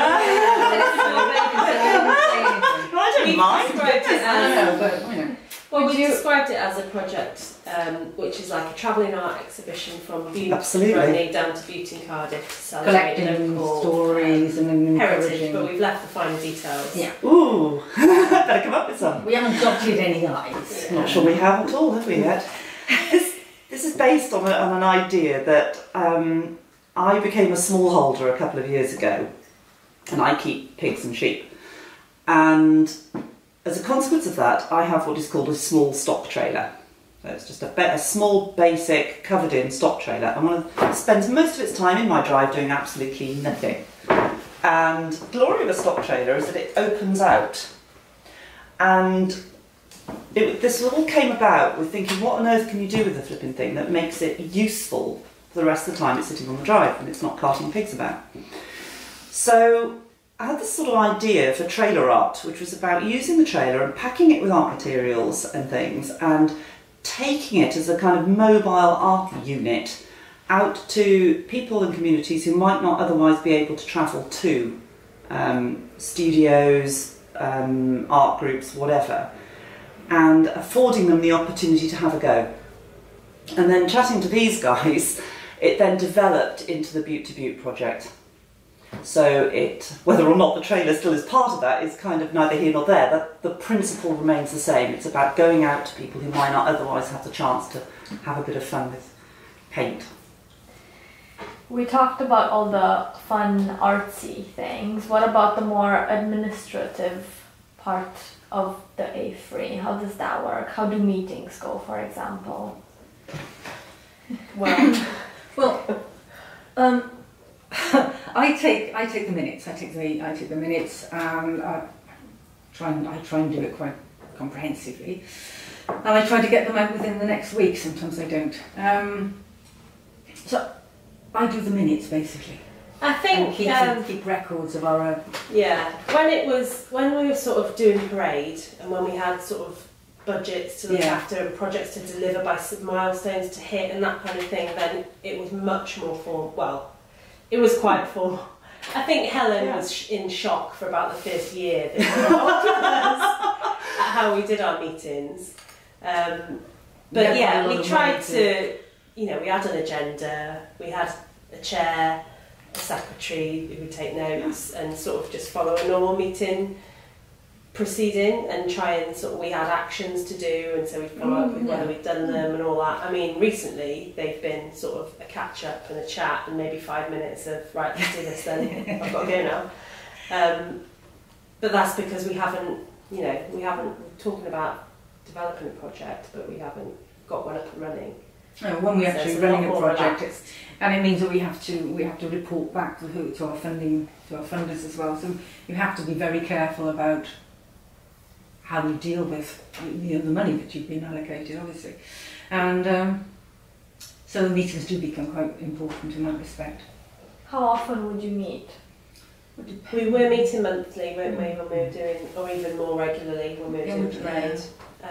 I don't mind. Described it as, Well, we described it as a project which is like a travelling art exhibition from Butte Absolutely. down to Butte in Cardiff to celebrate collecting local stories and heritage, encouraging. but we've left the fine details. Yeah. Ooh, better come up with some. We haven't dotted any I's. Not sure we have at all, have we yet? This is based on an idea that I became a smallholder a couple of years ago, and I keep pigs and sheep. And as a consequence of that, I have what is called a small stock trailer. So it's just a small, basic, covered-in stock trailer. And one spends most of its time in my drive doing absolutely nothing. And the glory of a stock trailer is that it opens out. And this all came about with thinking, what on earth can you do with the flipping thing that makes it useful for the rest of the time it's sitting on the drive and it's not carting pigs about? So I had this sort of idea for trailer art, which was about using the trailer and packing it with art materials and things and taking it as a kind of mobile art unit out to people and communities who might not otherwise be able to travel to studios, art groups, whatever, and affording them the opportunity to have a go. And then chatting to these guys, it then developed into the Butte to Butte project. So whether or not the trailer still is part of that is kind of neither here nor there. The principle remains the same. It's about going out to people who might not otherwise have the chance to have a bit of fun with paint. We talked about all the fun artsy things. What about the more administrative part of the A3? How does that work? How do meetings go, for example? Well, I take the minutes. I take the minutes, and I try and do it quite comprehensively, and I try to get them out within the next week. Sometimes I don't. So I do the minutes basically. I think keep records of our own. Yeah, when we were sort of doing parade and when we had sort of budgets to look after and projects to deliver by milestones to hit and that kind of thing, then it was much more formal. Well, it was quite formal. I think Helen was in shock for about the first year that at how we did our meetings. But yeah, we tried to, we had an agenda, we had a chair, a secretary who would take notes and sort of just follow a normal meeting proceeding and try and we had actions to do, and so we'd follow up with whether we'd done them and all that. I mean, recently they've been sort of a catch up and a chat and maybe 5 minutes of right, let's do this then, I've got to go now. But that's because we haven't we're talking about developing a project, but we haven't got one up and running. No, when we're actually running a project, and it means that we have to report back to our funders as well. So you have to be very careful about how we deal with the money that you've been allocated, obviously, and so the meetings do become quite important in that respect. How often would you meet? We were meeting monthly, weren't we, when we were doing, or even more regularly when we were doing parade.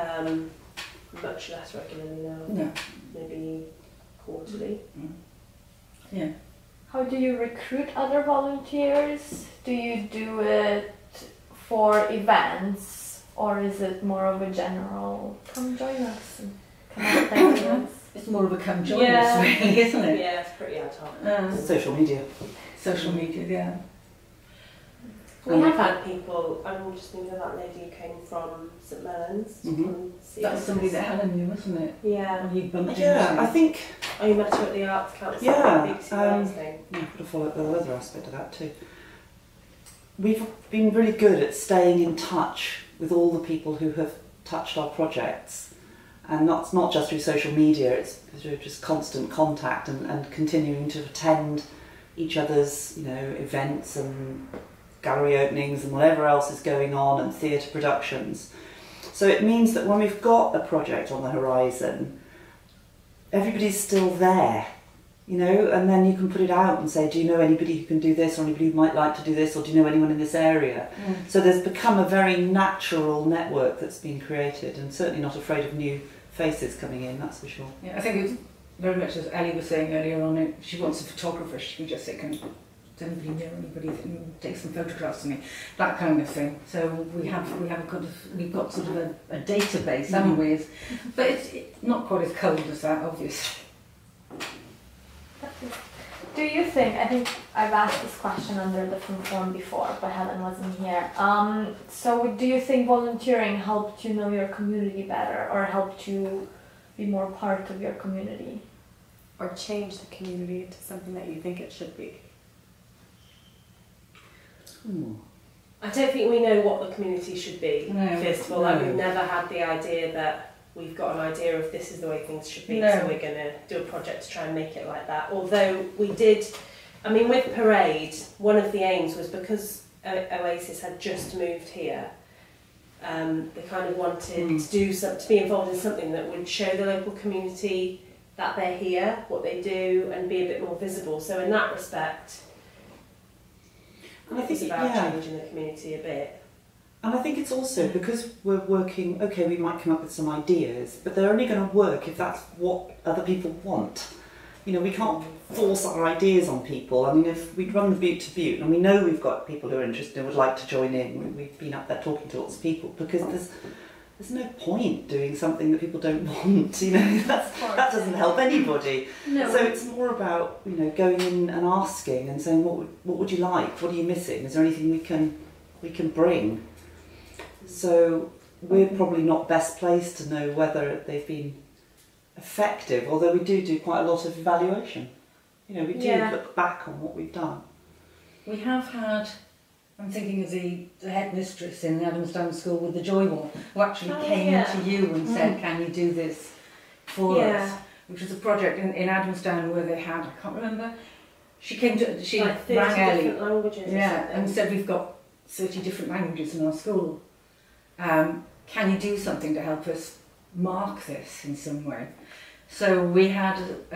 Much less regularly now. No. Maybe quarterly. Yeah. How do you recruit other volunteers? Do you do it for events, or is it more of a general come join us and come out there with us? It's more of a come join us, really, isn't it? Yeah, it's pretty ad hoc. Social media. Social media, yeah. We have had people, I'm just thinking of that lady who came from St Mellons. That's somebody that Helen knew, wasn't it? Yeah. Or you bumped into I think. Oh, you met her at the Arts Council? Yeah. Thing. Yeah, I've got to follow up the other aspect of that too. We've been really good at staying in touch with all the people who have touched our projects, and that's not just through social media. It's through just constant contact and continuing to attend each other's, events and gallery openings and whatever else is going on, and theatre productions. So it means that when we've got a project on the horizon, everybody's still there, and then you can put it out and say, do you know anybody who can do this, or anybody who might like to do this, or do you know anyone in this area? So there's become a very natural network that's been created, and certainly not afraid of new faces coming in, that's for sure. Yeah, I think it's very much as Ellie was saying earlier on, if she wants a photographer, she can just say, does anybody know anybody that can take some photographs of me? That kind of thing. So we've got sort of a database, haven't we? But it's not quite as cold as that, obviously. Do you think, I think I've asked this question under a different form before, but Helen wasn't here. So do you think volunteering helped you know your community better, or helped you be more part of your community? Or change the community into something that you think it should be? I don't think we know what the community should be, first of all. No. We've never had the idea that we've got an idea of this is the way things should be, No. so we're going to do a project to try and make it like that. Although we did, I mean, with Parade, one of the aims was because Oasis had just moved here, they kind of wanted to be involved in something that would show the local community that they're here, what they do, and be a bit more visible. So in that respect, And I think it's about changing the community a bit. And I think it's also because we're working, okay, we might come up with some ideas, but they're only going to work if that's what other people want. You know, we can't force our ideas on people. I mean, if we run the Butte to Butte, and we know we've got people who are interested and would like to join in, we've been up there talking to lots of people, because there's no point doing something that people don't want, you know, that doesn't help anybody. No. So it's more about, you know, going in and asking and saying, what would you like? What are you missing? Is there anything we can bring? So we're probably not best placed to know whether they've been effective, although we do quite a lot of evaluation. You know, we do look back on what we've done. We have had, I'm thinking of the headmistress in the Adamsdown School with the Joy Wall, who actually came to you and said, can you do this for us? Which was a project in Adamsdown where they had, I can't remember, she Like 30 rang Ellie, different languages or something. and said, we've got 30 different languages in our school. Can you do something to help us mark this in some way? So we had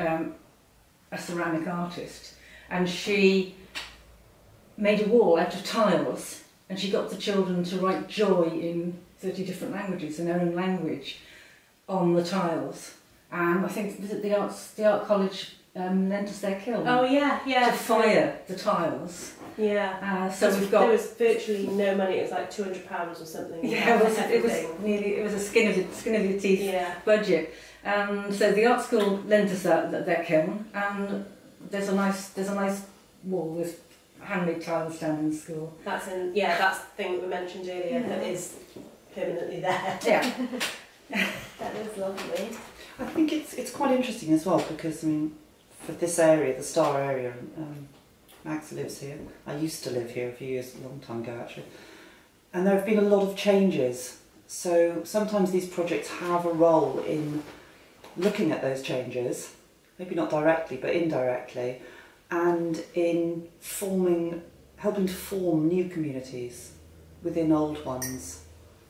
a ceramic artist, and she made a wall out of tiles, and she got the children to write joy in 30 different languages, in their own language, on the tiles. And I think, was it the Art College lent us their kiln? Oh yeah, To fire the tiles. Yeah. So we've got. There was virtually no money. It was like £200 or something. Yeah, it was a skin of your teeth budget. So the art school lent us their kiln, and there's a nice wall with handmade tiles down in the school. That's the thing that we mentioned earlier that is permanently there. Yeah. That is lovely. I think it's quite interesting as well, because I mean, for this area, the Star area, Max lives here. I used to live here a long time ago actually, and there have been a lot of changes. So sometimes these projects have a role in looking at those changes, maybe not directly but indirectly, and in helping to form new communities within old ones.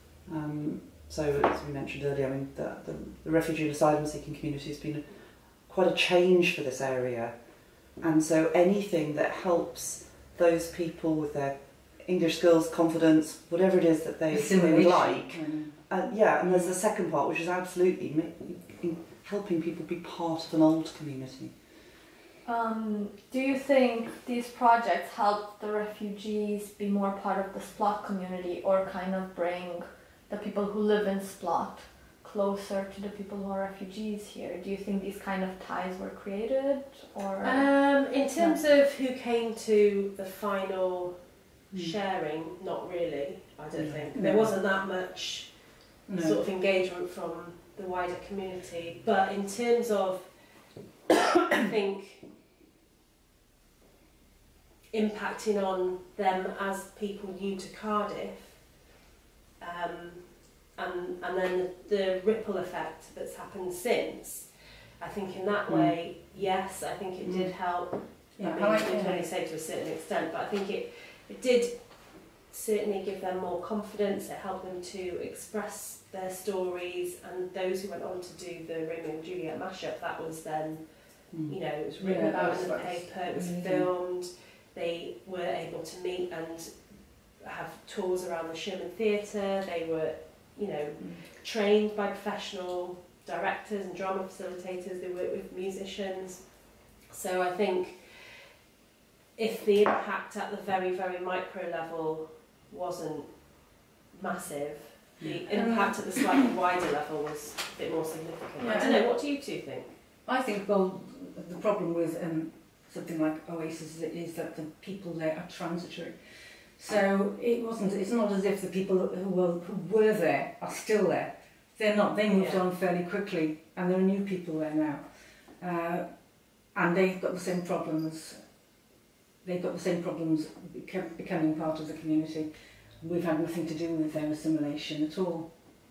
So as we mentioned earlier, I mean, the refugee and asylum seeking community has been quite a change for this area, and so anything that helps those people with their English skills, confidence, whatever it is that they would like. And there's the second part, which is absolutely helping people be part of an old community. Do you think these projects help the refugees be more part of the Splot community, or kind of bring the people who live in Splot closer to the people who are refugees here? Do you think these kind of ties were created, or? In terms of who came to the final sharing, not really. I don't think there wasn't that much sort of engagement from the wider community. But in terms of, I think, impacting on them as people new to Cardiff, and then the ripple effect that's happened since, I think in that way, yes, I think it did help. I mean, we can only say to a certain extent, but I think it did certainly give them more confidence. It helped them to express their stories, and those who went on to do the Romeo and Juliet mashup, that was then, you know, it was written about in the paper, it was filmed, they were able to meet and have tours around the Sherman Theatre, they were, you know, trained by professional directors and drama facilitators, they worked with musicians. So I think if the impact at the very, very micro level wasn't massive, the impact at the slightly wider level was a bit more significant. I don't know, what do you two think? I think, well, the problem with something like Oasis is that the people there are transitory. So it's not as if the people who were there are still there. They're not, they moved on fairly quickly, and there are new people there now. And they've got the same problems. They've got the same problems becoming part of the community. We've had nothing to do with their assimilation at all.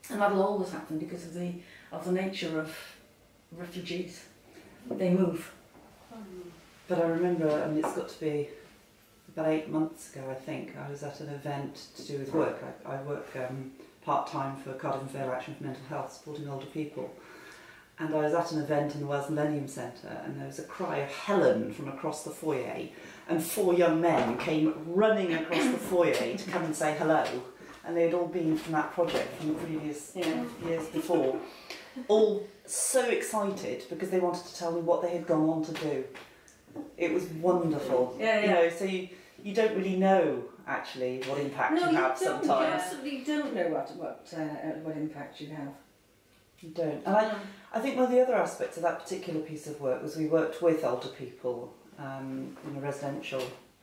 And that'll always happen because of the nature of refugees. They move. But I remember, I mean, it's got to be about 8 months ago, I think. I was at an event to do with work. I work part-time for Cardiff and Vale Action for Mental Health, supporting older people. And I was at an event in the Wells Millennium Centre, and there was a cry of Helen from across the foyer, and 4 young men came running across the foyer to come and say hello. And they'd all been from that project from the previous years before. All so excited because they wanted to tell me what they had gone on to do. It was wonderful. Yeah. You know, so you don't really know actually what impact you have sometimes. You absolutely don't know what impact you have. You don't. And I think one of the other aspects of that particular piece of work was we worked with older people in a residential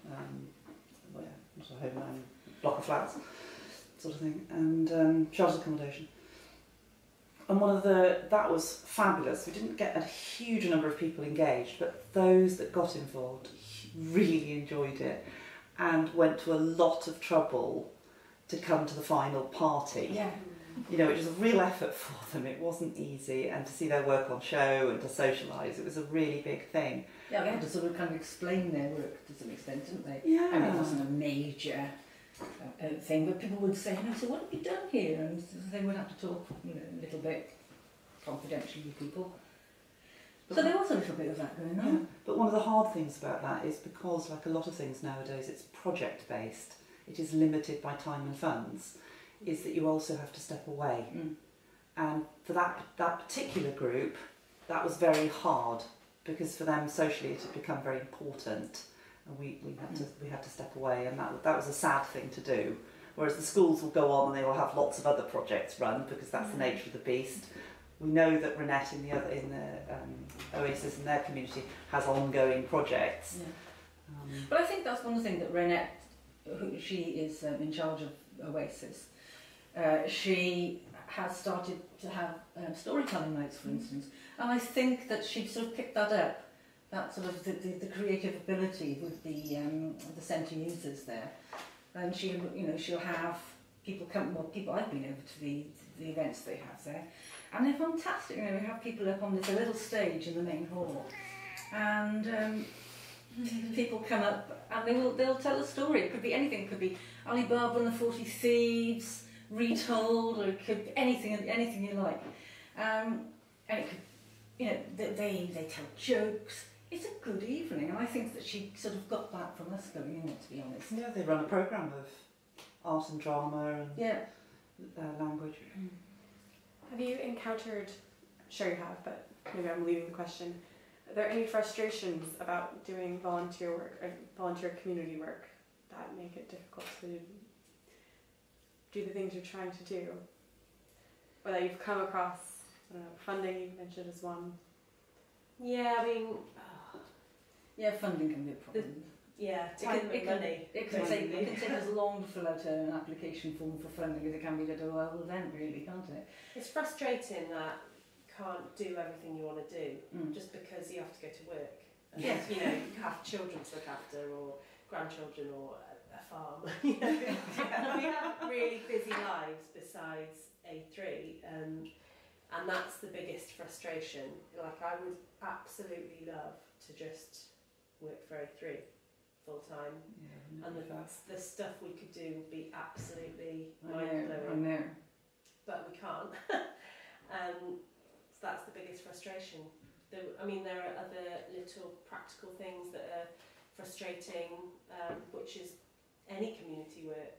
home, block of flats, sort of thing, and sheltered accommodation. And that was fabulous. We didn't get a huge number of people engaged, but those that got involved really enjoyed it and went to a lot of trouble to come to the final party. Yeah. You know, it was a real effort for them. It wasn't easy, and to see their work on show and to socialise, it was a really big thing. Yeah, they had to sort of kind of explain their work to some extent, didn't they? Yeah. I mean, it wasn't a major thing, but people would say, so what have you done here? And they would have to talk, a little bit confidentially with people. So there was a little bit of that going on. Yeah. But one of the hard things about that is because, like a lot of things nowadays, it's project-based. It is limited by time and funds. Is that you also have to step away. And for that particular group, that was very hard because for them socially it had become very important, and we had to step away, and that was a sad thing to do. Whereas the schools will go on and they will have lots of other projects run because that's the nature of the beast. We know that Renette in the Oasis in their community has ongoing projects. Yeah. But I think that's one thing that Renette, she is in charge of Oasis. She has started to have storytelling nights, for instance, and I think that she sort of picked that up, that sort of the creative ability with the centre users there, and she'll have people come. Well, I've been over to the events they have there, and they're fantastic. We have people up on this little stage in the main hall, and people come up and they'll tell a story. It could be anything. It could be Alibaba and the 40 Thieves retold, or it could be anything you like. And it could, they tell jokes. It's a good evening, and I think that she sort of got that from us going in it, to be honest. Yeah, they run a programme of art and drama and language. Have you encountered, sure you have, but maybe I'm leading the question, are there any frustrations about doing volunteer work, or volunteer community work, that make it difficult to do the things you're trying to do? Or that you've come across, I don't know, funding you mentioned as one. Yeah, I mean... funding can be a problem. Time and money. It can take as long to fill out an application form for funding as it can be to do a whole event, really, can't it? It's frustrating that you can't do everything you want to do just because you have to go to work. And you have children to look after, or grandchildren, or a farm. We have really busy lives besides A3, and that's the biggest frustration. Like, I would absolutely love to just work for A3 full time, and the stuff we could do would be absolutely mind-blowing. But we can't. So that's the biggest frustration. There are other little practical things that are frustrating, which is any community work.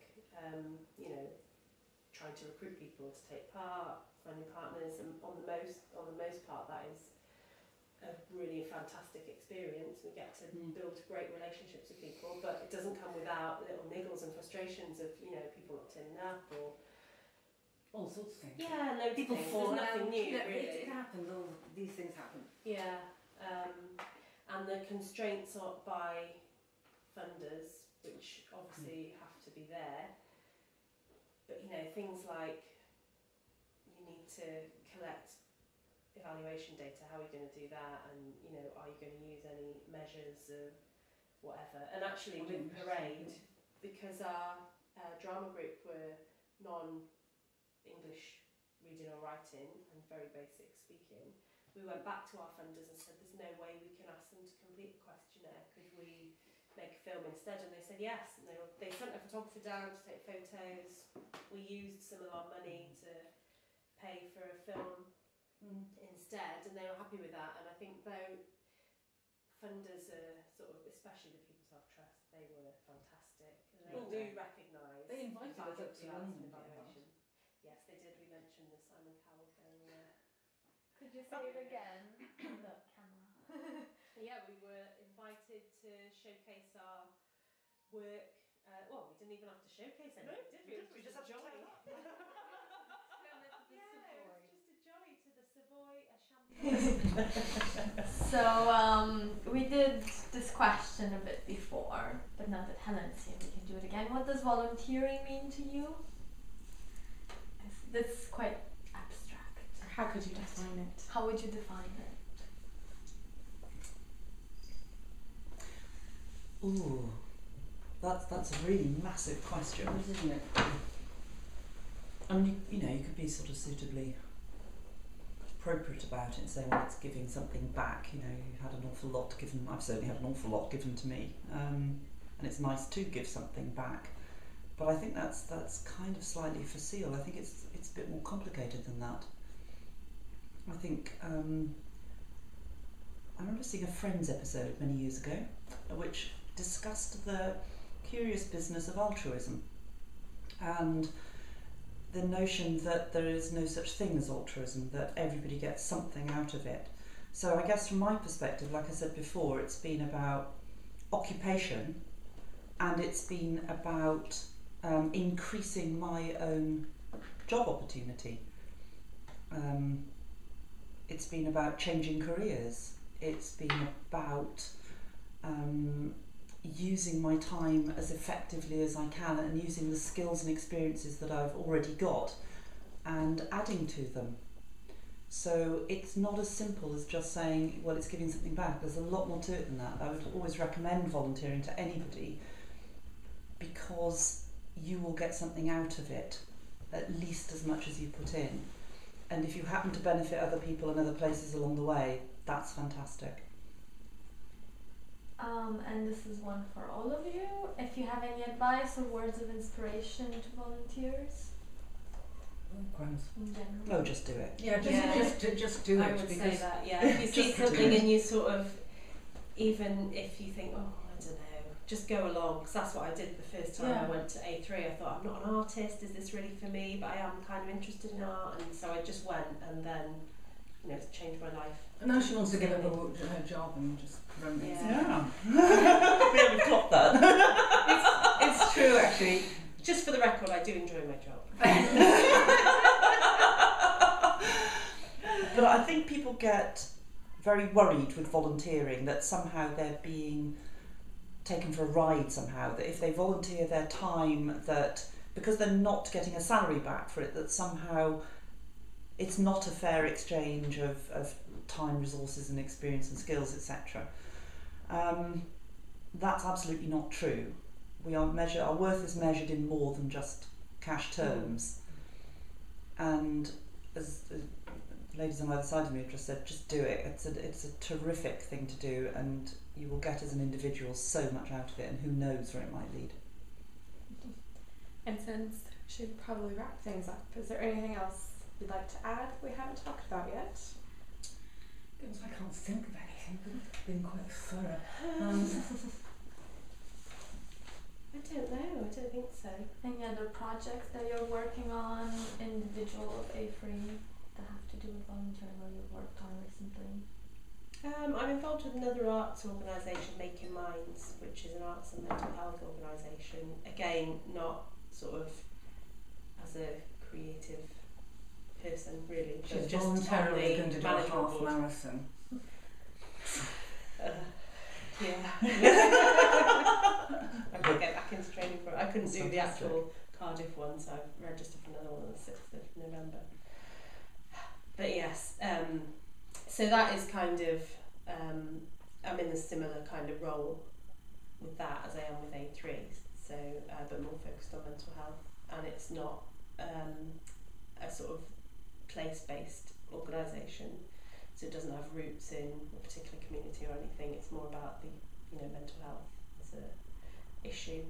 Trying to recruit people to take part, finding partners, and on the most part, that is a really fantastic experience. We get to build great relationships with people, but it doesn't come without little niggles and frustrations of people not turning up, or all sorts of things. Yeah, loads people of things. fall There's nothing out. new, really. It happens. All these things happen. Yeah, and the constraints are by funders, which obviously have to be there. But things like you need to collect evaluation data. How are you going to do that? And are you going to use any measures of whatever? And actually, with Parade, because our drama group were non-English writing and very basic speaking, we went back to our funders and said, there's no way we can ask them to complete a questionnaire. Could we make a film instead? And they said yes. And they sent a photographer down to take photos. We used some of our money to pay for a film instead, and they were happy with that. And I think though funders are sort of, especially the People's Health Trust, they were fantastic. And they do recognise. They invited us up to London. Evaluation. Yes, they did. We mentioned the Simon Cowell thing. Could you say it again on the camera? Yeah, we were invited to showcase our work. Well, we didn't even have to showcase anything, did we? We just had to turn up. Yeah, it was just a jolly to the Savoy, a champagne. So we did this question a bit before, but now that Helen's here, we can do it again. What does volunteering mean to you? This is quite abstract. How could you define it? How would you define it? Ooh, that's a really massive question, isn't it? I mean, you know, you could be sort of suitably appropriate about it and say, well, it's giving something back. You know, you had an awful lot given. I've certainly had an awful lot given to me, and it's nice to give something back. But I think that's kind of slightly facile. I think it's a bit more complicated than that. I think I remember seeing a Friends episode many years ago, which discussed the curious business of altruism and the notion that there is no such thing as altruism, that everybody gets something out of it. So I guess from my perspective, like I said before, it's been about occupation and it's been about increasing my own job opportunity. It's been about changing careers. It's been about using my time as effectively as I can and using the skills and experiences that I've already got and adding to them. So it's not as simple as just saying, well, it's giving something back. There's a lot more to it than that. I would always recommend volunteering to anybody because you will get something out of it, at least as much as you put in. And if you happen to benefit other people and other places along the way, that's fantastic. And this is one for all of you. If you have any advice or words of inspiration to volunteers in general. Oh, just do it. Yeah, just do it. I would say because that, yeah. If you see something and you sort of, even if you think, oh, I don't know, just go along, because that's what I did the first time I went to A3. I thought, I'm not an artist, is this really for me? But I am kind of interested in art, and so I just went, and then, you know, it's changed my life. And now she wants to give up her job and just run things. Yeah. We haven't clocked that. It's true, actually. Just for the record, I do enjoy my job. But I think people get very worried with volunteering, that somehow they're being taken for a ride somehow, that if they volunteer their time, that because they're not getting a salary back for it, that somehow it's not a fair exchange of time, resources and experience and skills, etc. That's absolutely not true. Our worth is measured in more than just cash terms. And as the ladies on either side of me have just said, just do it. It's a terrific thing to do, and you will get as an individual so much out of it, and who knows where it might lead. And since we should probably wrap things up, is there anything else you'd like to add we haven't talked about yet? I can't think of anything, but it's been quite thorough. I don't know, I don't think so. Any other projects that you're working on, individual of A3, that have to do with volunteering or you've worked on recently? I'm involved with another arts organisation, Making Minds, which is an arts and mental health organisation. Again, not sort of as a creative person, really. She's just voluntarily going to do a half board. marathon. Yeah. I'm going to get back into training for it. I couldn't do the actual Cardiff one, so I've registered for another one on the 6th of November. But yes, so that is kind of, I'm in a similar kind of role with that as I am with A3, so but more focused on mental health, and it's not a sort of place-based organisation, so it doesn't have roots in a particular community or anything. It's more about the mental health as a issue.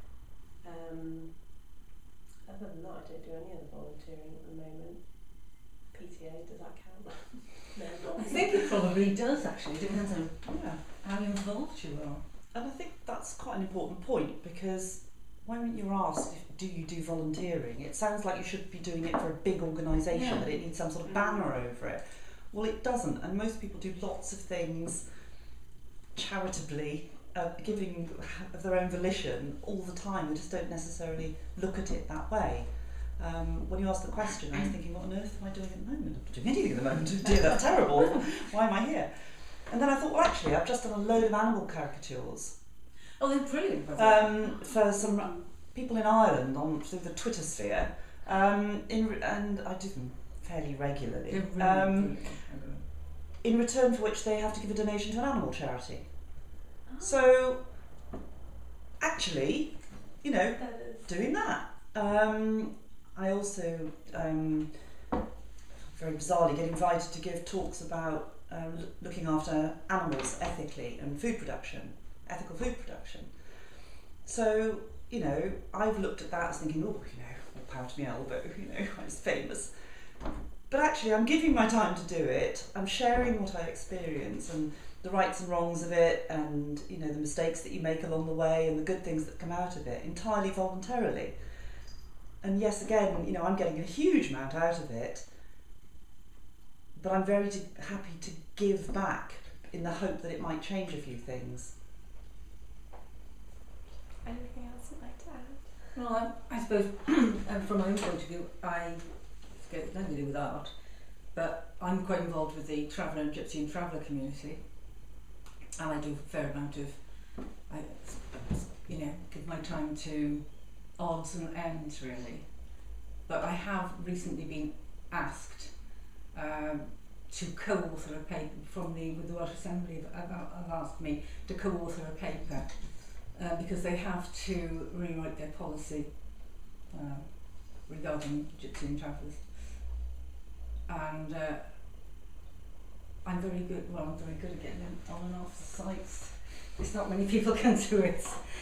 Other than that, I don't do any other volunteering at the moment. PTA, does that count? No. I think it probably does actually. It depends on how involved you are. And I think that's quite an important point, because when you're asked, do you do volunteering, it sounds like you should be doing it for a big organisation, that it needs some sort of banner over it. Well, it doesn't, and most people do lots of things charitably, giving of their own volition all the time. They just don't necessarily look at it that way. When you asked the question, I was thinking, what on earth am I doing at the moment? I'm not doing anything at the moment. Dear, that's terrible. Why am I here? And then I thought, well, actually, I've just done a load of animal caricatures. Oh, they're brilliant. For some people in Ireland through the Twitter sphere, and I do them fairly regularly. They're really brilliant. In return for which they have to give a donation to an animal charity. So, actually, doing that. I also, very bizarrely, get invited to give talks about looking after animals ethically and ethical food production. So, I've looked at that as thinking, all power to my elbow, I was famous. But actually, I'm giving my time to do it. I'm sharing what I experience and the rights and wrongs of it, and the mistakes that you make along the way and the good things that come out of it, entirely voluntarily. And yes, again, I'm getting a huge amount out of it, but I'm very happy to give back in the hope that it might change a few things. Anything else you'd like to add? Well, I suppose from my own point of view, it's nothing to do with art, but I'm quite involved with the traveller and gypsy and traveller community, and I do a fair amount of, give my time to odds and ends really. But I have recently been asked to co-author a paper with the Welsh Assembly have asked me to co-author a paper because they have to rewrite their policy regarding gypsy and travellers. And I'm very good at getting them on and off the sites. It's not many people can do it.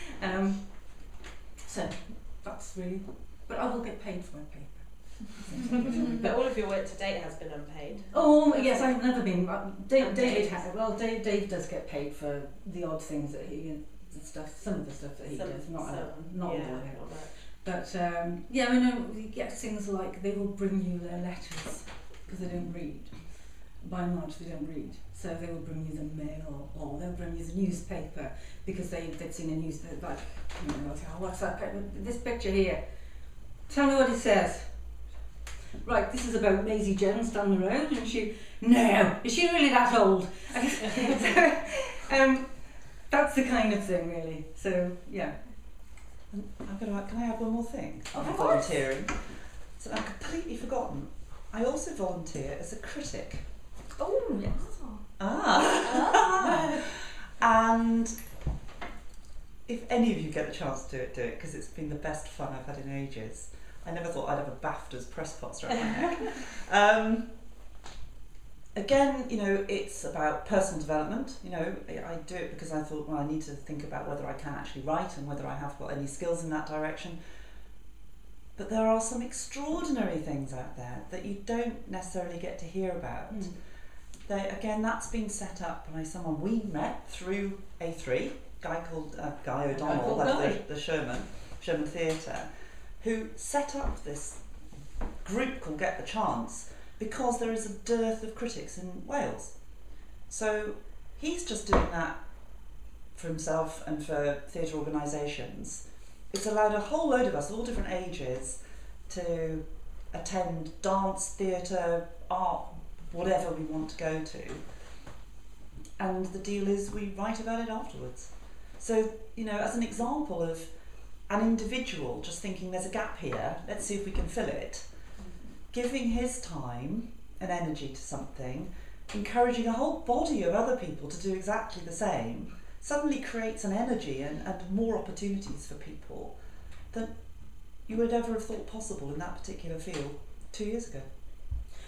So that's really, but I will get paid for my paper. But all of your work to date has been unpaid. Oh yes, I've never been. Dave does get paid for the odd things that he stuff. Some of the stuff that he does, not all of it. But he gets things like they will bring you their letters because they don't read. By and large, they don't read. So they will bring you the mail, or they'll bring you the newspaper because they've seen a newspaper. Like, they'll say, "Oh, what's that? This picture here. Tell me what it says." Right, this is about Maisie Jones down the road, and is she really that old? That's the kind of thing, really. So yeah. Can I add one more thing? Of course. Volunteering. So I've completely forgotten. I also volunteer as a critic. Oh yes. And if any of you get a chance to do it, because it's been the best fun I've had in ages. I never thought I'd have a BAFTA's press box around my neck. Again, it's about personal development. I do it because I thought, well, I need to think about whether I can actually write and whether I have got any skills in that direction. But there are some extraordinary things out there that you don't necessarily get to hear about. Again, that's been set up by someone we met through A3, a guy called Guy O'Donnell, the Sherman Theatre, who set up this group called Get the Chance because there is a dearth of critics in Wales. So he's just doing that for himself and for theatre organisations. It's allowed a whole load of us, all different ages, to attend dance, theatre, art, whatever we want to go to. And the deal is we write about it afterwards. So, as an example of an individual just thinking there's a gap here, let's see if we can fill it, giving his time and energy to something, encouraging a whole body of other people to do exactly the same, suddenly creates an energy and more opportunities for people that you would ever have thought possible in that particular field 2 years ago.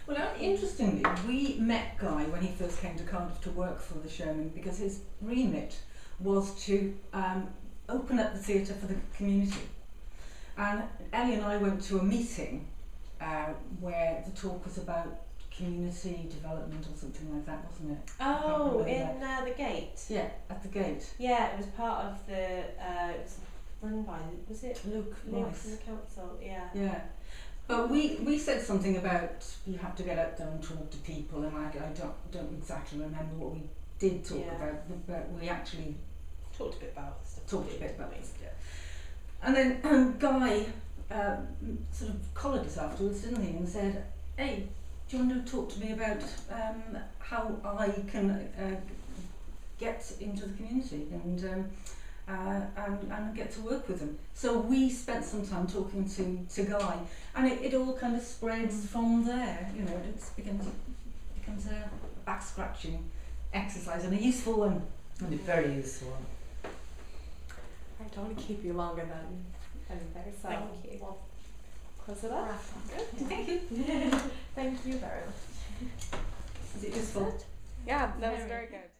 Well, interestingly, we met Guy when he first came to Cardiff to work for the Showman because his remit was to open up the theatre for the community. And Ellie and I went to a meeting where the talk was about community development or something like that, wasn't it? Oh, in the gate. Yeah, at the gate. Yeah, it was part of the. It was run by. Was it Luke from Rice. the council? Yeah. Yeah. But we said something about you have to get out there and talk to people, and I don't exactly remember what we did talk about, but we actually Talked a bit about stuff. talked a bit about it. Yeah. And then Guy sort of collared us afterwards, didn't he, and said, "Hey, do you want to talk to me about how I can get into the community and get to work with them?" So we spent some time talking to Guy, and it all kind of spreads from there. You know, it becomes a back scratching exercise and a useful one. And a very useful one. I don't want to keep you longer than there, so Thank you. we'll close it up. Thank you. Thank you very much. Is it useful? Yeah, that was very good.